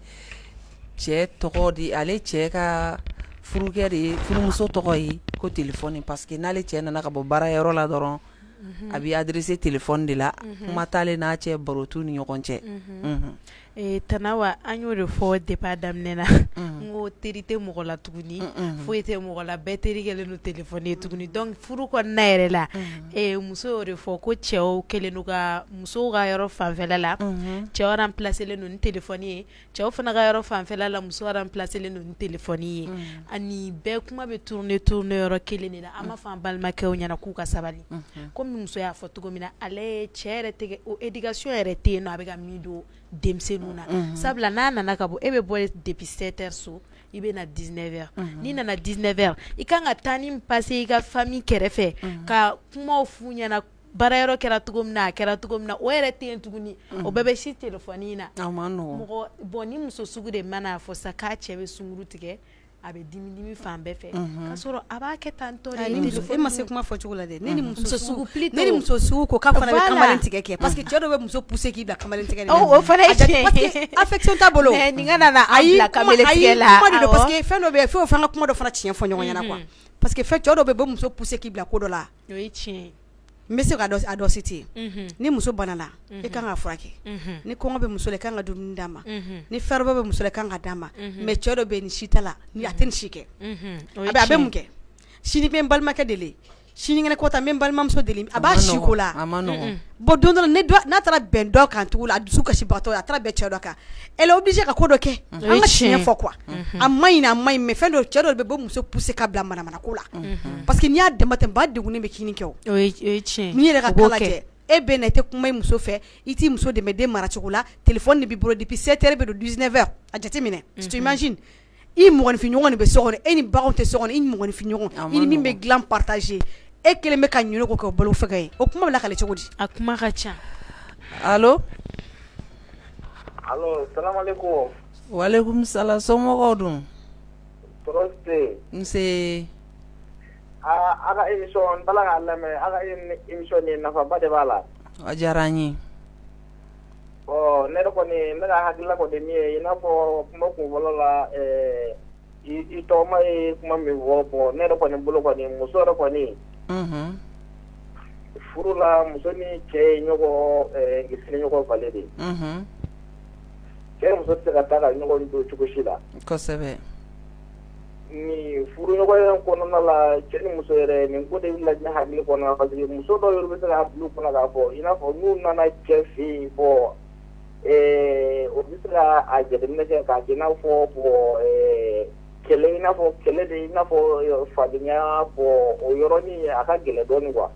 che to di ale che ka furu geri furu muso to yi ko telephone parce que nale che na ka bo bara yoro la doron abi adresse téléphone de la matale na che barotu ni yokon che mhm eh tanawa anyo de fo de pa damnena ngo terite mo la tuguni fo ete mo la beteri gele no téléphone tuguni donc furu ko naire la eh muso de fo ko cheo kele no ga muso ga yoro fanfela la cheo remplacer le no téléphone cheo fana ga yoro fanfela la muso remplacer le no téléphone ani be kuma be tourner tourner yoro kele ni la ama fan balma ke o nyana ku ka sabali comme muso ya fo tugumina ale chere tege o éducation erete no abega mido demse nuna sabla na nana kabo ebe boy depuis sept heures so ibe na dix-neuf heures ni na dix-neuf heures ikanga tani passer iga famille kerefe ka kuma funya na barayero kera tugumna kera tugumna o erete ntuguni o bebe shi telephone na amano mo boni muso sugude mana fo saka chebe sunguru tige abe dimi dimi fambe fe kasoro abake tanto e ma se kuma fo chugula de neni muso sugu neni muso sugu ko ka fana be kamalen tigeke parce que tiodo be muso pousser ki bla kamalen tigeke oh fana parce que affection ta bolo mais ninga na ayi la kamalen tigeke la parce que fe no be fe o fanga kuma do fana chien fo nyonga na quoi parce que fe tiodo be be muso pousser ki bla ko do la oui chien Monsieur Ado Ado City. Ni muso banala. E kan ga furake. Ni kongo be muso le kan ga dum dama. Ni ferbe be muso le kan ga dama. Me chodo be ni shitala. Ni aten shike. Abe abe muke. Shini be balma ke dele. Shini ngene kota me balma muso dele. Aba shikola. Amano. Bo dondo ne do na tra ben do kan tula dusuka shi bato atra be chodo ka. Elle est obligée ka kodo ke. Anga chien fo quoi. Amai na amai me fendo chodo be bo muso pousser ka bla mana mana kula. Parce que ni a de matin ba de gune me kini ke o. Oui, oui, chien. Ni le ka kala je. E be na te kuma muso fe. Iti muso de me de mara chukula. Téléphone ni bi bro depuis sept heures be de dix-neuf heures. A jati mine. Tu imagines? I mo ngone fi nyongo be sogone. E ni ba on te sogone. I mo ngone fi nyongo. I ni me glam partager. E kele me ka nyuno ko ko bolo fegay. O kuma la kale chugudi. Akuma kacha. Allô? Allô, salam alaikum. Wa alaikum salam. Somo godum. Proste. Nse Ah, aga émission bala nga lame, aga émission ni nafa bade bala. ajarani. Oh, ne ko ni nga hakila ko de mi ina fo mo ko bolola eh i to mai kuma mi wo po ne ko ni bolo ko ni muso ko ni. Mhm. Furula muso ni ke nyoko eh gisini nyoko valede. Mhm. Ke muso te kata ka nyoko ndo chukushida. Kosebe. Ni furu nyoko yan kono na la cheni muso ere ni ko de la nya hakili kono na fasi muso do yoru be ta blu kono ga fo ina fo nu na na chefi fo eh o bisra a je de ne ka kina fo fo eh kɛlɛ i n'a fɔ kɛlɛ de i n'a fɔ fadenya bɔ o yɔrɔnin a ka gɛlɛ dɔɔnin quoi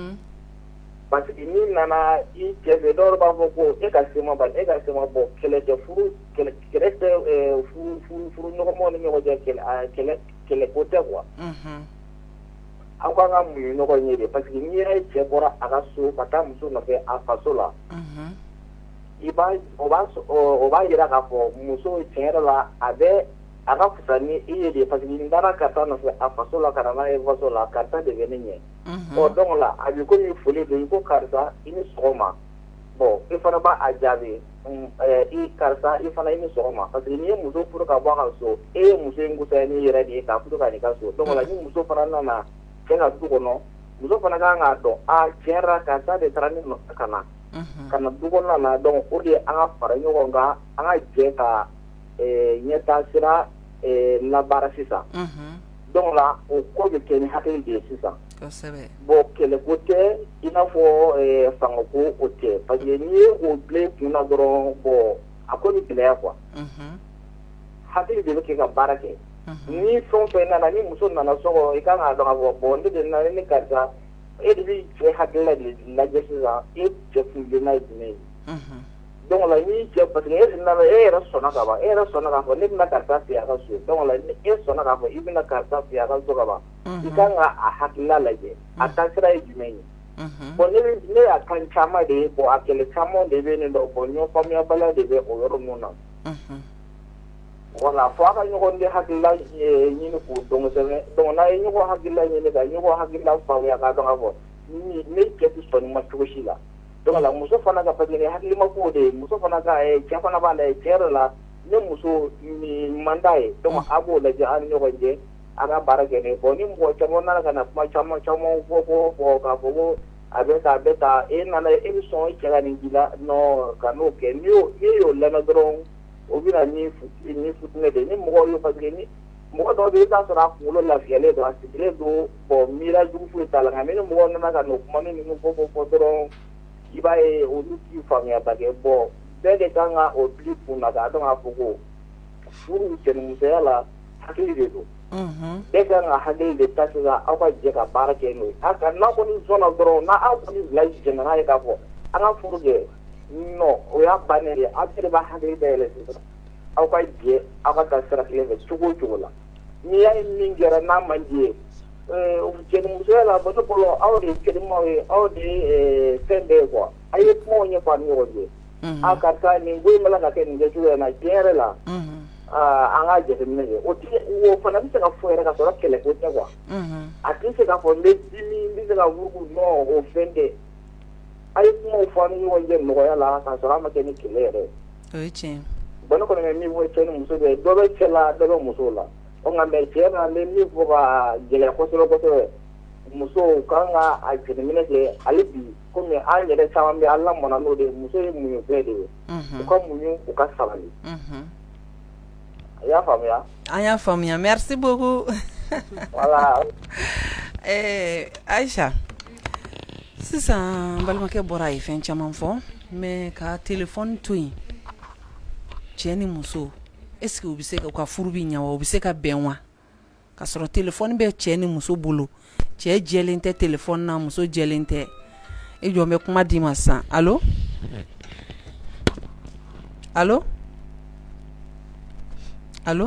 parce que n'i nana i cɛ fɛ dɔw b'a fɔ ko e ka se ma ban e ka se ma bɔ kɛlɛ tɛ furu kɛlɛ kɛlɛ tɛ furu furu furu ɲɔgɔnmaw ni ɲɔgɔn cɛ kɛlɛ kɛlɛ kɛlɛ ko tɛ quoi aw kan ka mun ɲɔgɔn ye de parce que n'i yɛrɛ cɛ bɔra a ka so ka taa muso nɔfɛ a faso la i b'a o b'a o b'a yira k'a fɔ muso tiɲɛ yɛrɛ la a bɛ a ka fisa ni i ye de parce que n taara karisa nɔfɛ a faso la ka na n'a ye faso la karisa de bɛ ne ɲɛ ɔ donc la a bɛ komi foli don i ko karisa i ni sɔgɔma bon i fana b'a a jaabi i karisa i fana i ni sɔgɔma parce que n'i ye muso furu ka bɔ a ka so e ye muso in kusaya n'i yɛrɛ de ye k'a furu ka n'i ka so donc la ni muso fana nana cɛ ka du kɔnɔ muso fana kan k'a dɔn a tiɲɛ yɛrɛ la karisa de taara ne nɔfɛ ka na ka na du kɔnɔna na donc o de ye an ka fara ɲɔgɔn kan an ka jɛ ka ɲɛtaa sira labaara sisan donc la o ko bɛ kɛ ni hakili de ye sisan bon kɛlɛko tɛ i n'a fɔ fangako o tɛ parce que n'i ye o bila i kun na dɔrɔn bon a ko ni gɛlɛya quoi hakili de bɛ kɛ ka baara kɛ ni fɛn o fɛn nana ni muso nana so kɔnɔ i kan k'a dɔn k'a fɔ bon ne de nana ni karisa e de bɛ cɛ hakilila de lajɛ sisan e cɛ kungilenna ye jumɛn ye donc la ni cɛ parce que e nana e yɛrɛ sɔnna ka ban e yɛrɛ sɔnna k'a fɔ ne bɛna karisa fɛ a ka so donc la ni e sɔnna k'a fɔ i bɛna karisa fɛ a ka so ka ban i kan ka a hakilila lajɛ a taasira ye jumɛn ye bon ne ne y'a kan caman de ye bon a kɛlɛ caman de bɛ nin dɔn bon ɲɔgɔn faamuyabaliya de bɛ o yɔrɔ ninnu na voilà fo a ka ɲɔgɔn de hakilila ɲini k'o dɔn kosɛbɛ donc n'a ye ɲɔgɔn hakilila ɲini ka ɲɔgɔn hakilila faamuya k'a dɔn k'a fɔ ne cɛ tɛ sɔn nin ma cogo si la donc la muso fana ka parce que hakili ma ko de ye muso fana ka cɛ fana b'a lajɛ cɛ yɛrɛ la ne muso man d'a ye donc a b'o lajɛ an ni ɲɔgɔn cɛ a ka baara kɛ ne bon ni mɔgɔ caman nana ka na kuma caman caman fɔ ko fɔ k'a fɔ ko a bɛ taa a bɛ taa e nana e bɛ sɔn i cɛ ka nin ji la non ka n'o kɛ n'i y'o n'i y'o lamɛn dɔrɔn o bɛ na ni ni futinɛ de ni mɔgɔw ye parce que ni mɔgɔ dɔw bɛ i t'a sɔrɔ a kunkolo lafiyalen don a sigilen don bon miiriya jugu foyi t'a la nka ni mɔgɔ nana ka n'o kuma ninnu fɔ fɔ fɔ dɔrɔn i b'a ye olu t'i faamuya ba kɛ bon bɛɛ de kan ka o bili kun na k'a dɔn k'a fɔ ko furu cɛnimusoya la hakili de don bɛɛ kan ka hakili de ta sisan aw ka jɛ ka baara kɛ n'o ye a ka n'a kɔni sɔnna dɔrɔn n'a aw kɔni village jɛna n'a ye k'a fɔ an ka furu kɛ non o y'a bannen de ye aw bɛɛ de b'a hakili dayɛlɛ sisan aw ka jɛ aw ka taa sira kelen fɛ cogo o cogo la n'i y'a ye min kɛra n'a man di ye cɛnimusoya la bato fɔlɔ aw de ye kɛnɛmaw ye aw de ye fɛn bɛɛ ye quoi a ye kumaw ɲɛfɔ a ni ɲɔgɔn cɛ a karisa nin ko in bɛ ka kɛ nin kɛcogo in na tiɲɛ yɛrɛ la an ka jateminɛ kɛ o ti o fana bɛ se ka fɔ yɛrɛ ka sɔrɔ kɛlɛ ko tɛ quoi a tɛ se ka fɔ n bɛ dimi n bɛ se ka wuruku non o fɛn tɛ a ye kumaw fɔ a ni ɲɔgɔn cɛ nɔgɔya la k'a sɔrɔ a ma kɛ ni kɛlɛ yɛrɛ ye o ye tiɲɛ bon ne kɔni bɛ min fɔ cɛ ni muso bɛ dɔ bɛ cɛ la dɔ bɛ muso la nka mɛ cɛ na n bɛ min fɔ ka gɛlɛya kosɛbɛ kosɛbɛ musow kan ka a jateminɛ kɛ hali bi komi an yɛrɛ caman bɛ an lamɔna n'o de ye muso ye muɲu fɛn de ye u ka muɲu u ka sabali a y'a faamuya an y'a faamuya merci beaucoup voilà eh, Aïcha sisan balimakɛ bɔra a ye fɛn caman fɔ mais ka téléphone to yen cɛ ni muso est-ce que u bɛ se ka u ka furu bɛ ɲɛ wa u bɛ se ka bɛn wa ka sɔrɔ téléphone bɛ cɛ ni muso bolo cɛ jɛlen tɛ téléphone na muso jɛlen tɛ e jɔn bɛ kuma di ma sisan allo allo allo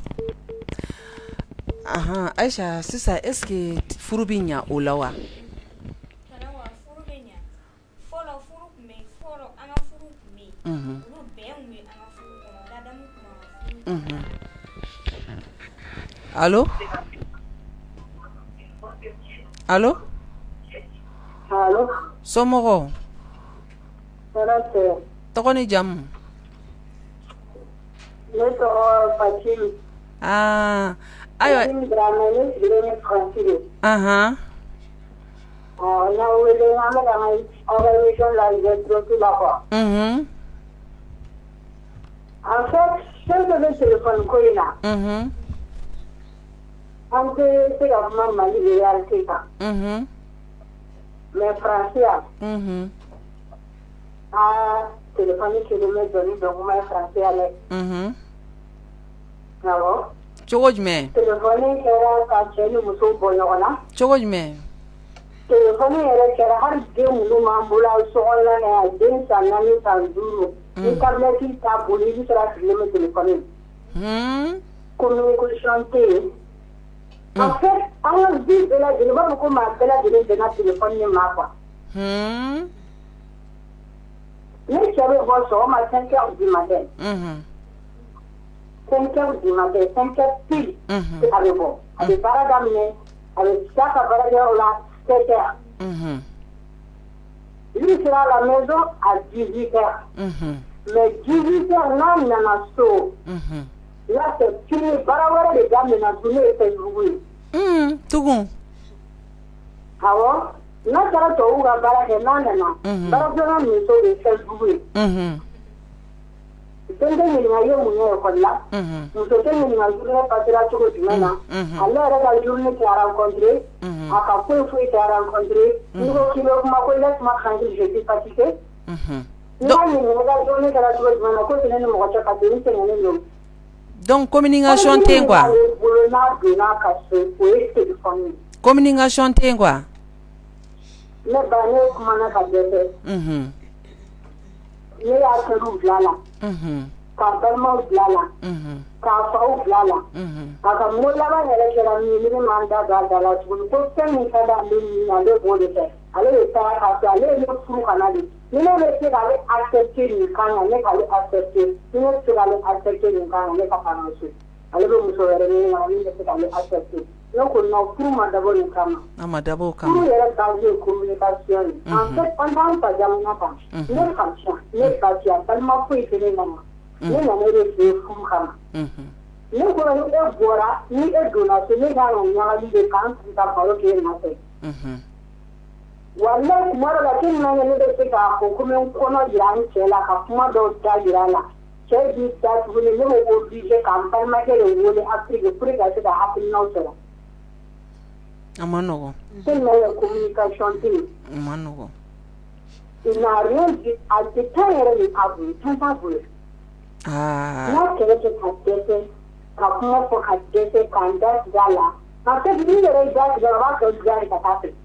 ahan Aïcha sisan est-ce que furu bɛ ɲɛ o la wa furu bɛ ɲɛ fɔlɔ furu tun bɛ fɔlɔ an ka furu tun bɛ yen olu bɛn tun bɛ an ka furu kɔnɔ ladamu tun bɛ allo allo allo somɔgɔw tɔɔrɔ tɔgɔ ni jamu ne tɔgɔ Fatimi ah ayiwa Fatimi Dramé ne sigilen ni Faransi de ahan ɔ n'aw wele an bɛ ka an ka organisation lajɛ direct la quoi mhm en fait fɛn bɛɛ bɛ téléphone ko in na mhm an tɛ se ka kuma Mali de réalité kan mhm mais Faransi yan mhm aa téléphone kelen bɛ jɔ ni bɛn kuma ye Faransi yan dɛ mhm awɔ cogo jumɛn téléphone kɛra ka cɛ ni muso bɔ ɲɔgɔn na cogo jumɛn téléphone yɛrɛ kɛra hali den minnu m'an bolo aw sɔgɔla na yan den san naani san duuru ni tablette t'a bolo i bɛ sera sigilen bɛ téléphone Hmm. communication tɛ yen en fait an ka vie bɛɛ lajɛlen u b'a fɔ ko maa bɛɛ lajɛlen bɛnna téléphone ni ma quoi Hmm. ne cɛ bɛ bɔ sɔgɔma cinq heures du matin Mhm. cinq heures du matin cinq heures pile Mhm. a bɛ bɔ a bɛ baara daminɛ a bɛ taa ka baarakɛyɔrɔ la sept heures Mhm. lui sera à la maison à dix-huit heures Mhm. mais dix-huit heures n'a nana so Mhm. là c'est fini baara wɛrɛ de daminɛna tuguni ye Facebook ye Hmm. Tugun. awɔ n'a taara tubabuw ka baara kɛ n'a nana Mhm. baara filanan min so de ye Facebook ye Mhm. den tɛ ɲininka i ye mun ye ekɔli la Mhm. muso tɛ ɲininka journée passera cogo jumɛn na Mhm. ale yɛrɛ ka journée tɛ a rencontré Mhm. a ka foyi foyi tɛ a rencontré n'i ko k'i bɛ kuma ko laisse-moi tranquille je suis fatigué Mhm. n'i y'a ɲininka i ka journée kɛra cogo jumɛn na ko tɛ ne ni mɔgɔ cɛ ka se n sɛgɛnnen don Donc communication tɛ yen quoi. bolo n'a donna ka so o ye téléphone ye Communication tɛ yen quoi. ne ba ne kumana ka dɛsɛ Mhm. ne y'a sɛriw bila la Mhm. k'a balimaw bila la Mhm. k'a faw bila la Mhm. a ka mot laban yɛrɛ kɛra min ye ne m'an da don a da la tuguni ko fɛn min ka d'ale ni ye ale b'o de kɛ ale de taara k'a to ale ye ne furu ka na de ni ne bɛ se k'ale accepter nin kan na ne k'ale accepter ni ne bɛ se k'ale accepter nin kan na ne ka taa n ka so ale bɛ muso wɛrɛ ɲini na min bɛ se k'ale accepter ne ko non furu ma dabɔ nin kama A ma dabɔ o furu kama. yɛrɛ base ye communication ye en fait an t'an fa jamana kan ne ka ca ne ba ca balima foyi tɛ ne nana ne nana e de fɛ yen furu kama Mhm. ne ko ni e bɔra ni e donna so ne kan ka ɲagali de k'an sigi ka baro kɛ e nɔfɛ Mhm. walayi tuma dɔ la k'i nana ne bɛ se k'a fɔ ko n bɛ n kɔnɔ jira n cɛ la ka kuma dɔw da jira a la cɛ b'i da tuguni ne bɛ oblige ka n balimakɛ de wele Afrique pour que ka se ka hakilinaw sɔrɔ A ma nɔgɔn. tellement que communication tɛ yen A ma nɔgɔn. il n'a rien dit a tɛ temps yɛrɛ de t'a bolo temps t'a bolo Ah. n'a kɛlɛ kɛ ka dɛsɛ ka kuma fɔ ka dɛsɛ k'an da sigi a la en fait n'i yɛrɛ y'i da sigi a la a b'a tɔ diya de ka taa fɛ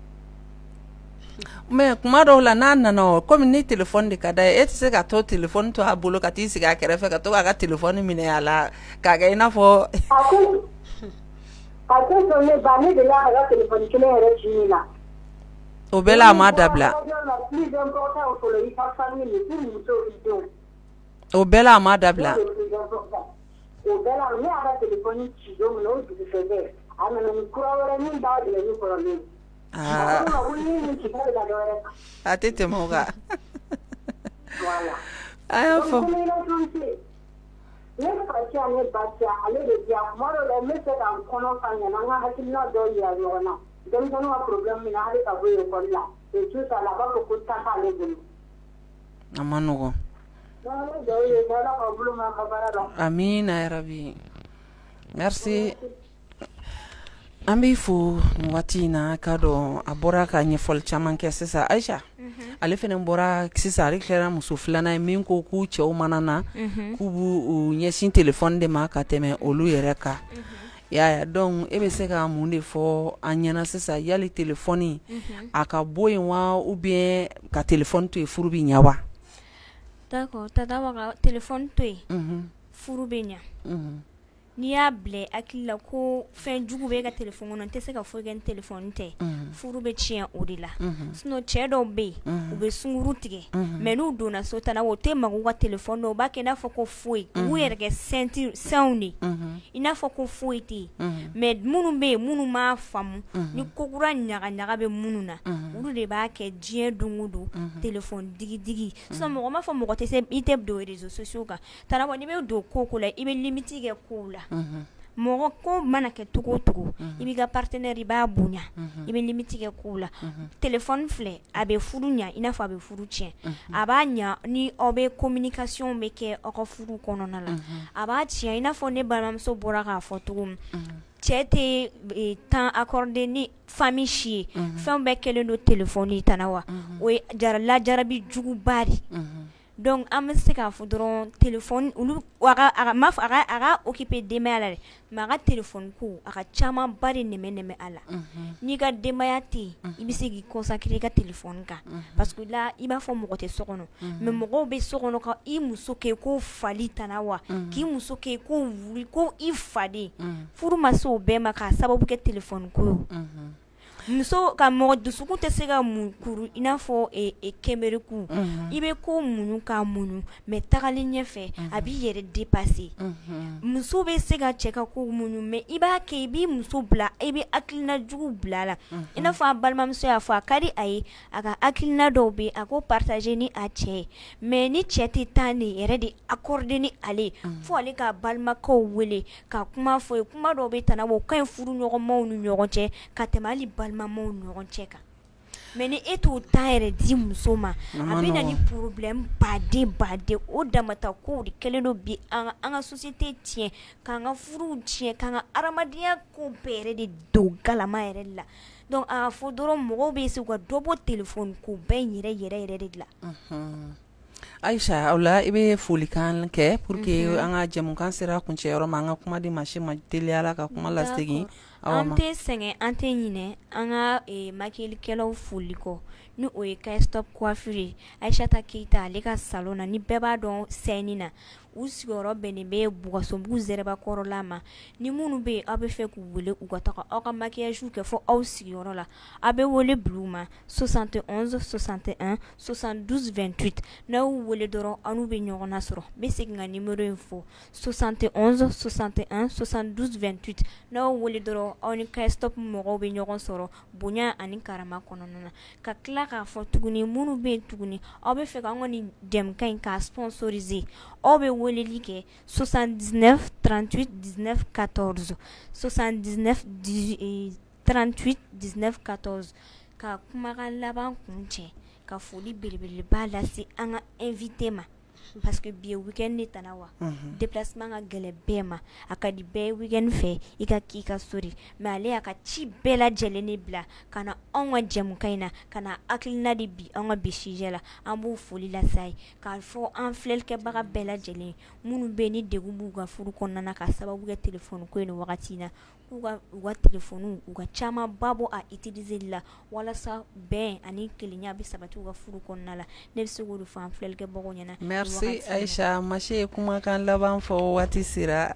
Mais kuma dɔw la n'a nana o komi ni téléphone de ka d'a ye e tɛ se ka to téléphone to a bolo ka t'i sigi a kɛrɛfɛ ka to k'a ka téléphone minɛ a la k'a kɛ i n'a fɔ. a ko a ko sɔn ne ba ne de y'a ka téléphone kelen yɛrɛ ci ne la O bɛɛ la a ma dabila. plus important fɔlɔ i ka famille ni i muso i denw O bɛɛ la a ma dabila. o bɛɛ la ne y'a ka téléphone ci don min na o dugusɛjɛ a nana ni kura wɛrɛ min b'a jira ni kɔrɔlen Ah. a ko ni nin ci k'ale ka dɔ wɛrɛ ta A tɛ tɛmɛ o kan. voilà A y'a donc fɔ. communication tɛ yen ne fa cɛ ne ba cɛ ale de diya kuma dɔw la n bɛ se ka n kɔnɔ fa ɲɛna an ka hakilina dɔw yira ɲɔgɔn na denmisɛnninw ka problème min na hali ka bɔ ekɔli la et tout ça la a b'a fɔ ko temps t'ale bolo A ma nɔgɔn. donc ne dugawu ye ko ala k'aw bolo mɛn a ka baara la. Amina yarabi. Merci. An b'i fo nin waati in na k'a dɔn a bɔra ka ɲɛfɔli caman kɛ sisan Aisha. Ale fana bɔra sisan ale kɛra muso filanan ye min ko k'u cɛw mana na k'u b'u ɲɛsin téléphone de ma ka tɛmɛ olu yɛrɛ kan. Y'a ye donc e bɛ se ka mun de fɔ an ɲɛna sisan yali téléphone a ka bɔ yen wa ou bien ka téléphone to yen furu bɛ ɲɛ wa. D'accord tata Awa ka téléphone to yen Mhm. furu bɛ ɲa Mhm. n'i y'a bila hakili la ko fɛn jugu bɛ e ka téléphone kɔnɔ n tɛ se ka foyi kɛ ni téléphone tɛ furu bɛ tiɲɛ o de la sinon cɛ dɔw bɛ yen u bɛ sunguru tigɛ mais n'u donna so tana o tɛ mago ka téléphone dɔw u b'a kɛ i n'a fɔ ko foyi u b'u yɛrɛ kɛ ceinture sanw de i n'a fɔ ko foyi tɛ yen mais minnu bɛ yen minnu m'a faamu ni kokura ɲaga ɲaga bɛ minnu na olu de b'a kɛ diɲɛ don o don téléphone digi digi sinon mɔgɔ m'a fɔ mɔgɔ tɛ se i tɛ don réseaux sociaux kan tana n'i bɛ don ko ko la i bɛ limite kɛ kow la mɔgɔ ko mana kɛ togo o togo i b'i ka partenaire i b'a bonya i bɛ limite kɛ kow la téléphone filɛ a bɛ furu ɲa i n'a fɔ a bɛ furu tiɲɛ a b'a ɲa ni aw bɛ communication bɛ kɛ aw ka furu kɔnɔna la a b'a tiɲɛ i n'a fɔ ne balimamuso bɔra k'a fɔ cogo min cɛ tɛ temps accordé ni famille si ye fɛn bɛɛ kɛlen don téléphone tana wa o ye lajarabi juguba de donc an bɛ se k'a fɔ dɔrɔn téléphone olu a ka a ka m'a fɔ a ka a ka occuper denbaya la dɛ mais a ka téléphone ko a ka camanba de nɛmɛ nɛmɛ a la n'i ka denbaya tɛ yen i bɛ se k'i consacrer i ka téléphone kan parce que là i b'a fɔ mɔgɔ tɛ so kɔnɔ mais mɔgɔw bɛ so kɔnɔ ka i muso kɛ ko fali tana wa k'i muso kɛ ko wuli ko i faden furu ma se o bɛɛ ma k'a sababu kɛ téléphone ko muso ka mɔgɔ dusukun tɛ se ka mun kuru i n'a fɔ kɛmɛriku i bɛ ko muɲu k'a muɲu mais tagalen ɲɛfɛ a b'i yɛrɛ dépasser muso bɛ se ka cɛ ka ko muɲu mais i b'a kɛ i b'i muso bila i bɛ hakilina jugu bila a la i n'a fɔ a balimamuso y'a fɔ a ka di a ye a ka hakilina dɔw bɛ a ko partager ni a cɛ ye mais ni cɛ tɛ taa ne yɛrɛ de accorder ni ale fo ale ka balimakaw wele ka kuma fɔ ye kuma dɔw bɛ tana o ka ɲi furu ɲɔgɔnmaw ni ɲɔgɔn cɛ ka tɛmɛ hali mamaw ɲɔgɔn cɛ kan mais ni e t'o ta yɛrɛ di muso ma a bɛ na ni problème baden baden o damata kow de kɛlen don bi an ka an ka société tiɲɛ k'an ka furuw tiɲɛ k'an ka adamadenya ko bɛɛ yɛrɛ de don galama yɛrɛ la donc a fɔ dɔrɔn mɔgɔw bɛ se ka dɔ bɔ téléphone ko bɛɛ yɛrɛ yɛrɛ yɛrɛ de la. Aisha aw la i bɛ folikan kɛ pour que an ka jɛmukan sera kuncɛyɔrɔ ma an ka kuma di mansi ma teliya la ka kuma lasegin an tɛ sɛgɛn an tɛ ɲinɛ an ka makiyalikɛlaw foli kɔ ni o ye K-Stop coiffure Aishata Keita ale ka salon na ni bɛɛ b'a dɔn sɛni na u sigiyɔrɔ bɛnnen bɛ Bougassobugu Zɛrɛbakɔrɔla ma ni minnu bɛ yen aw bɛ fɛ k'u wele u ka taga aw ka maquillage kɛ fɔ aw sigiyɔrɔ la aw bɛ wele bila u ma soixante et onze soixante et un soixante-douze vingt-huit n'aw wele dɔrɔn aw n'u bɛ ɲɔgɔn na sɔrɔ n bɛ segin ka numéro in fɔ soixante et onze soixante et un soixante-douze vingt-huit n'aw wele dɔrɔn aw ni K-Stop mɔgɔw bɛ ɲɔgɔn sɔrɔ bonya ani karama kɔnɔna na ka tila k'a fɔ tuguni minnu bɛ yen tuguni aw bɛ fɛ k'an ka nin jɛmukan in k'a sponsoriser aw bɛ weleli kɛ soixante-dix-neuf trente-huit dix-neuf quatorze soixante-dix-neuf trente-huit dix-neuf quatorze ka kumakan laban kun cɛ ka foli belebeleba lase an ka invité ma parce que bi ye weekend de tana wa déplacement ka gɛlɛ bɛɛ ma a ka di bɛɛ ye weekend fɛ i ka k'i ka so de mais ale y'a ka ci bɛɛ lajɛlen de bila ka na anw ka jɛmukan in na ka na hakilina de bi anw ka bi sujet la an b'o foli lase a ye k'a fɔ an filɛlikɛbaga bɛɛ lajɛlen minnu bɛ yen ni degun b'u ka furu kɔnɔna na ka sababu kɛ téléphone ko ye nin wagati in na k'u ka u ka téléphone u ka caman ba bɔ a utiliser la walasa bɛn ani kelenya bɛ sabati u ka furu kɔnɔna la ne bɛ se k'o de fɔ an filɛlikɛbagaw ɲɛna. Merci Aisha masi ye kumakan laban fɔ waati sera.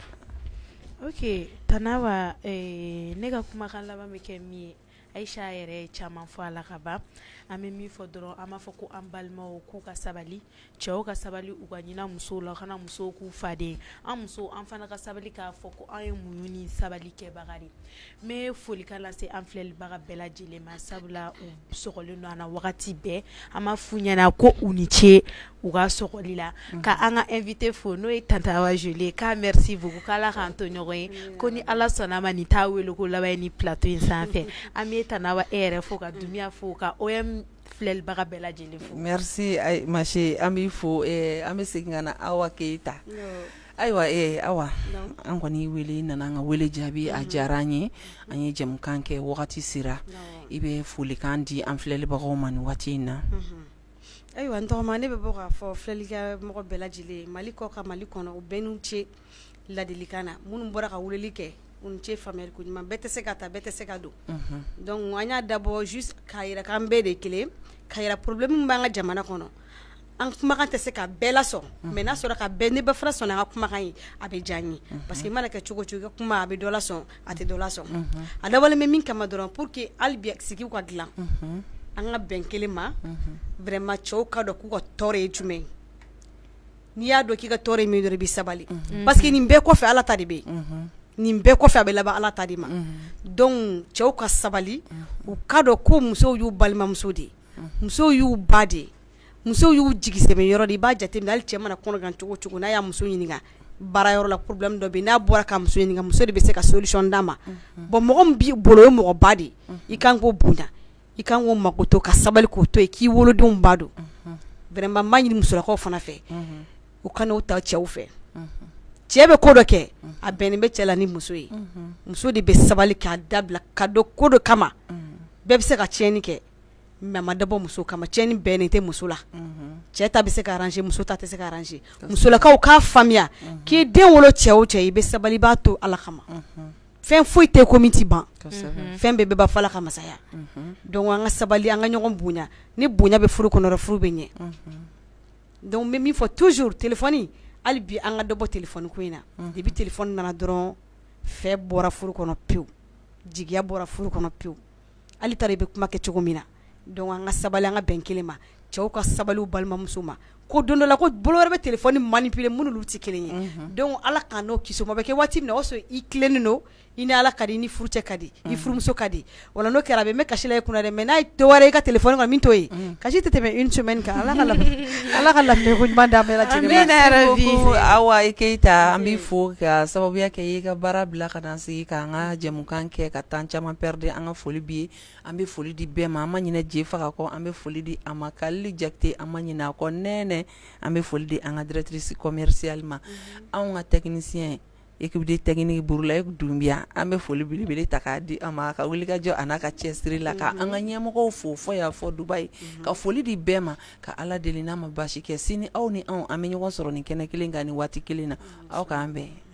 Ok Tanawa eh, ne ka kumakan laban bɛ kɛ min ye Aisha yɛrɛ ye caman fɔ a la ka ban an bɛ min fɔ dɔrɔn an b'a fɔ ko an balimaw k'u ka sabali cɛw ka sabali u ka ɲina musow la kana musow k'u faden an musow an fana ka sabali k'a fɔ ko an ye muɲu ni sabali kɛbaga de n bɛ folikan lase an filɛlibaga bɛɛ lajɛlen ma sabula u sɔgɔlen don an na wagati bɛɛ an b'a f'u ɲɛna ko u ni ce u ka sɔgɔli la ka an ka invité fo n'o ye Tante Awa Jolie k'a merci beaucoup k'Ala k'an to ɲɔgɔn ye ko ni Ala sɔnna ma nin t'a wele ko laban ye ni plateau in sanfɛ an bɛ Tante Awa e yɛrɛ fo ka Dumiya fo ka O M filɛlibaga bɛɛ lajɛlen fo. Merci ma chérie an b'i fo an bɛ segin ka na Awa Keita ayiwa ee Awa an kɔni wele nana an ka wele jaabi a diyara an ye an ye jɛmukan kɛ wagati sera i bɛ folikan di an filɛlibagaw ma nin waati in na. Ayiwa n tɔgɔma ne bɛ bɔ k'a fɔ filɛlikɛmɔgɔ bɛɛ lajɛlen Mali kɔ ka Mali kɔnɔ u bɛɛ n'u ce ladilikan na minnu bɔra ka weleli kɛ u ni ce faamuyali ko ɲuman bɛɛ tɛ se ka ta bɛɛ tɛ se ka don donc an y'a dabɔ juste k'a yira k'an bɛɛ de kelen k'a yira problème min b'an ka jamana kɔnɔ an kumakan tɛ se ka bɛɛ lasɔn mais n'a sɔrɔ ka bɛɛ ni bɛɛ fana sɔnna an ka kumakan ye a bɛ diya n ye parce que i mana kɛ cogo cogo i ka kuma a bɛ dɔ lasɔn a tɛ dɔ lasɔn a dabɔlen bɛ min kama dɔrɔn pour que hali bi sigiw ka dilan an ka bɛn kelen ma vraiment cɛw ka dɔn k'u ka tɔɔrɔ ye jumɛn n'i y'a dɔn k'i ka tɔɔrɔ ye min dɔrɔn i bɛ sabali parce que nin bɛɛ kɔfɛ Ala ta de bɛ yen nin bɛɛ kɔfɛ a bɛ laban Ala ta de ma donc cɛw ka sabali u ka dɔn ko musow y'u balimamuso de ye musow y'u ba de ye musow y'u jigisɛmɛyɔrɔ de i b'a jateminɛ hali cɛ mana kɔnɔ gan cogo cogo n'a y'a muso ɲininka baarayɔrɔ la problème dɔ bɛ yen n'a bɔra ka muso ɲininka muso de bɛ se ka solution d'a ma bon mɔgɔ min b'i bolo o ye mɔgɔ ba de ye i kan k'o bonya i kan k'o makoto ka sabali k'o to yen k'i wolodenw ba don vraiment n b'a ɲini musolakaw fana fɛ u ka n'o ta cɛw fɛ cɛ bɛ ko dɔ kɛ a bɛnnen bɛ cɛ la ni muso ye muso de bɛ sabali k'a dabila ka dɔ ko dɔ kama bɛɛ bɛ se ka tiɲɛni kɛ mais a ma dabɔ muso kama tiɲɛni bɛnnen tɛ muso la cɛ ta bɛ se ka arranger muso ta tɛ se ka arranger musolakaw k'a faamuya k'i den wolo cɛ o cɛ i bɛ sabali b'a to Ala kama fɛn foyi tɛ ko min tɛ ban fɛn bɛɛ bɛ ban f'Ala ka masaya donc an ka sabali an ka ɲɔgɔn bonya ni bonya bɛ furu kɔnɔ furu bɛ ɲɛ donc n bɛ min fɔ toujours téléphone hali bi an ka dɔ bɔ téléphone ko in na depuis téléphone nana dɔrɔn fɛ bɔra furu kɔnɔ pewu jigiya bɔra furu kɔnɔ pewu hali tari bɛ kuma kɛ cogo min na donc an ka sabali an ka bɛn kelen ma cɛw ka sabali u balimamuso ma ko don dɔ la ko bolo wɛrɛ bɛ téléphone manipuler minnu olu tɛ kelen ye donc Ala k'an n'o kisi o ma bɛ kɛ waati min na o sɔrɔ i tilennen don i ni Ala ka di i ni furu cɛ ka di i furumuso ka di wala n'o kɛra a bɛ mɛn kasi la i kunna dɛ mais n'a ye dɔ wɛrɛ i ka téléphone kɔnɔ min t'o ye kasi tɛ tɛmɛ une semaine kan Ala ka Ala ka lafiya ko ɲuman d'an bɛɛ lajɛlen ma Awa i Keyita an b'i fo ka sababuya kɛ i ka baara bila ka na sigi k'an ka jɛmukan kɛ ka temps caman perdre an ka foli b'i ye an bɛ foli di bɛɛ ma an ma ɲinɛ je faga kɔ an bɛ foli di a ma Kalili Jakite an ma ɲinɛ a kɔ nɛnɛ an bɛ foli di an ka directrice commerciale ma anw ka technicien équipe de technique Burulayi Dunbiya an bɛ foli belebele ta k'a di a ma ka wuli ka jɔ a n'a ka cɛsiri la ka an ka ɲɛmɔgɔw fo fo y'a fɔ Dubayi ka foli di bɛɛ ma ka Ala deli n'a ma baasi kɛ sini aw ni anw an bɛ ɲɔgɔn sɔrɔ nin kɛnɛ kelen kan nin waati kelen na aw k'an bɛn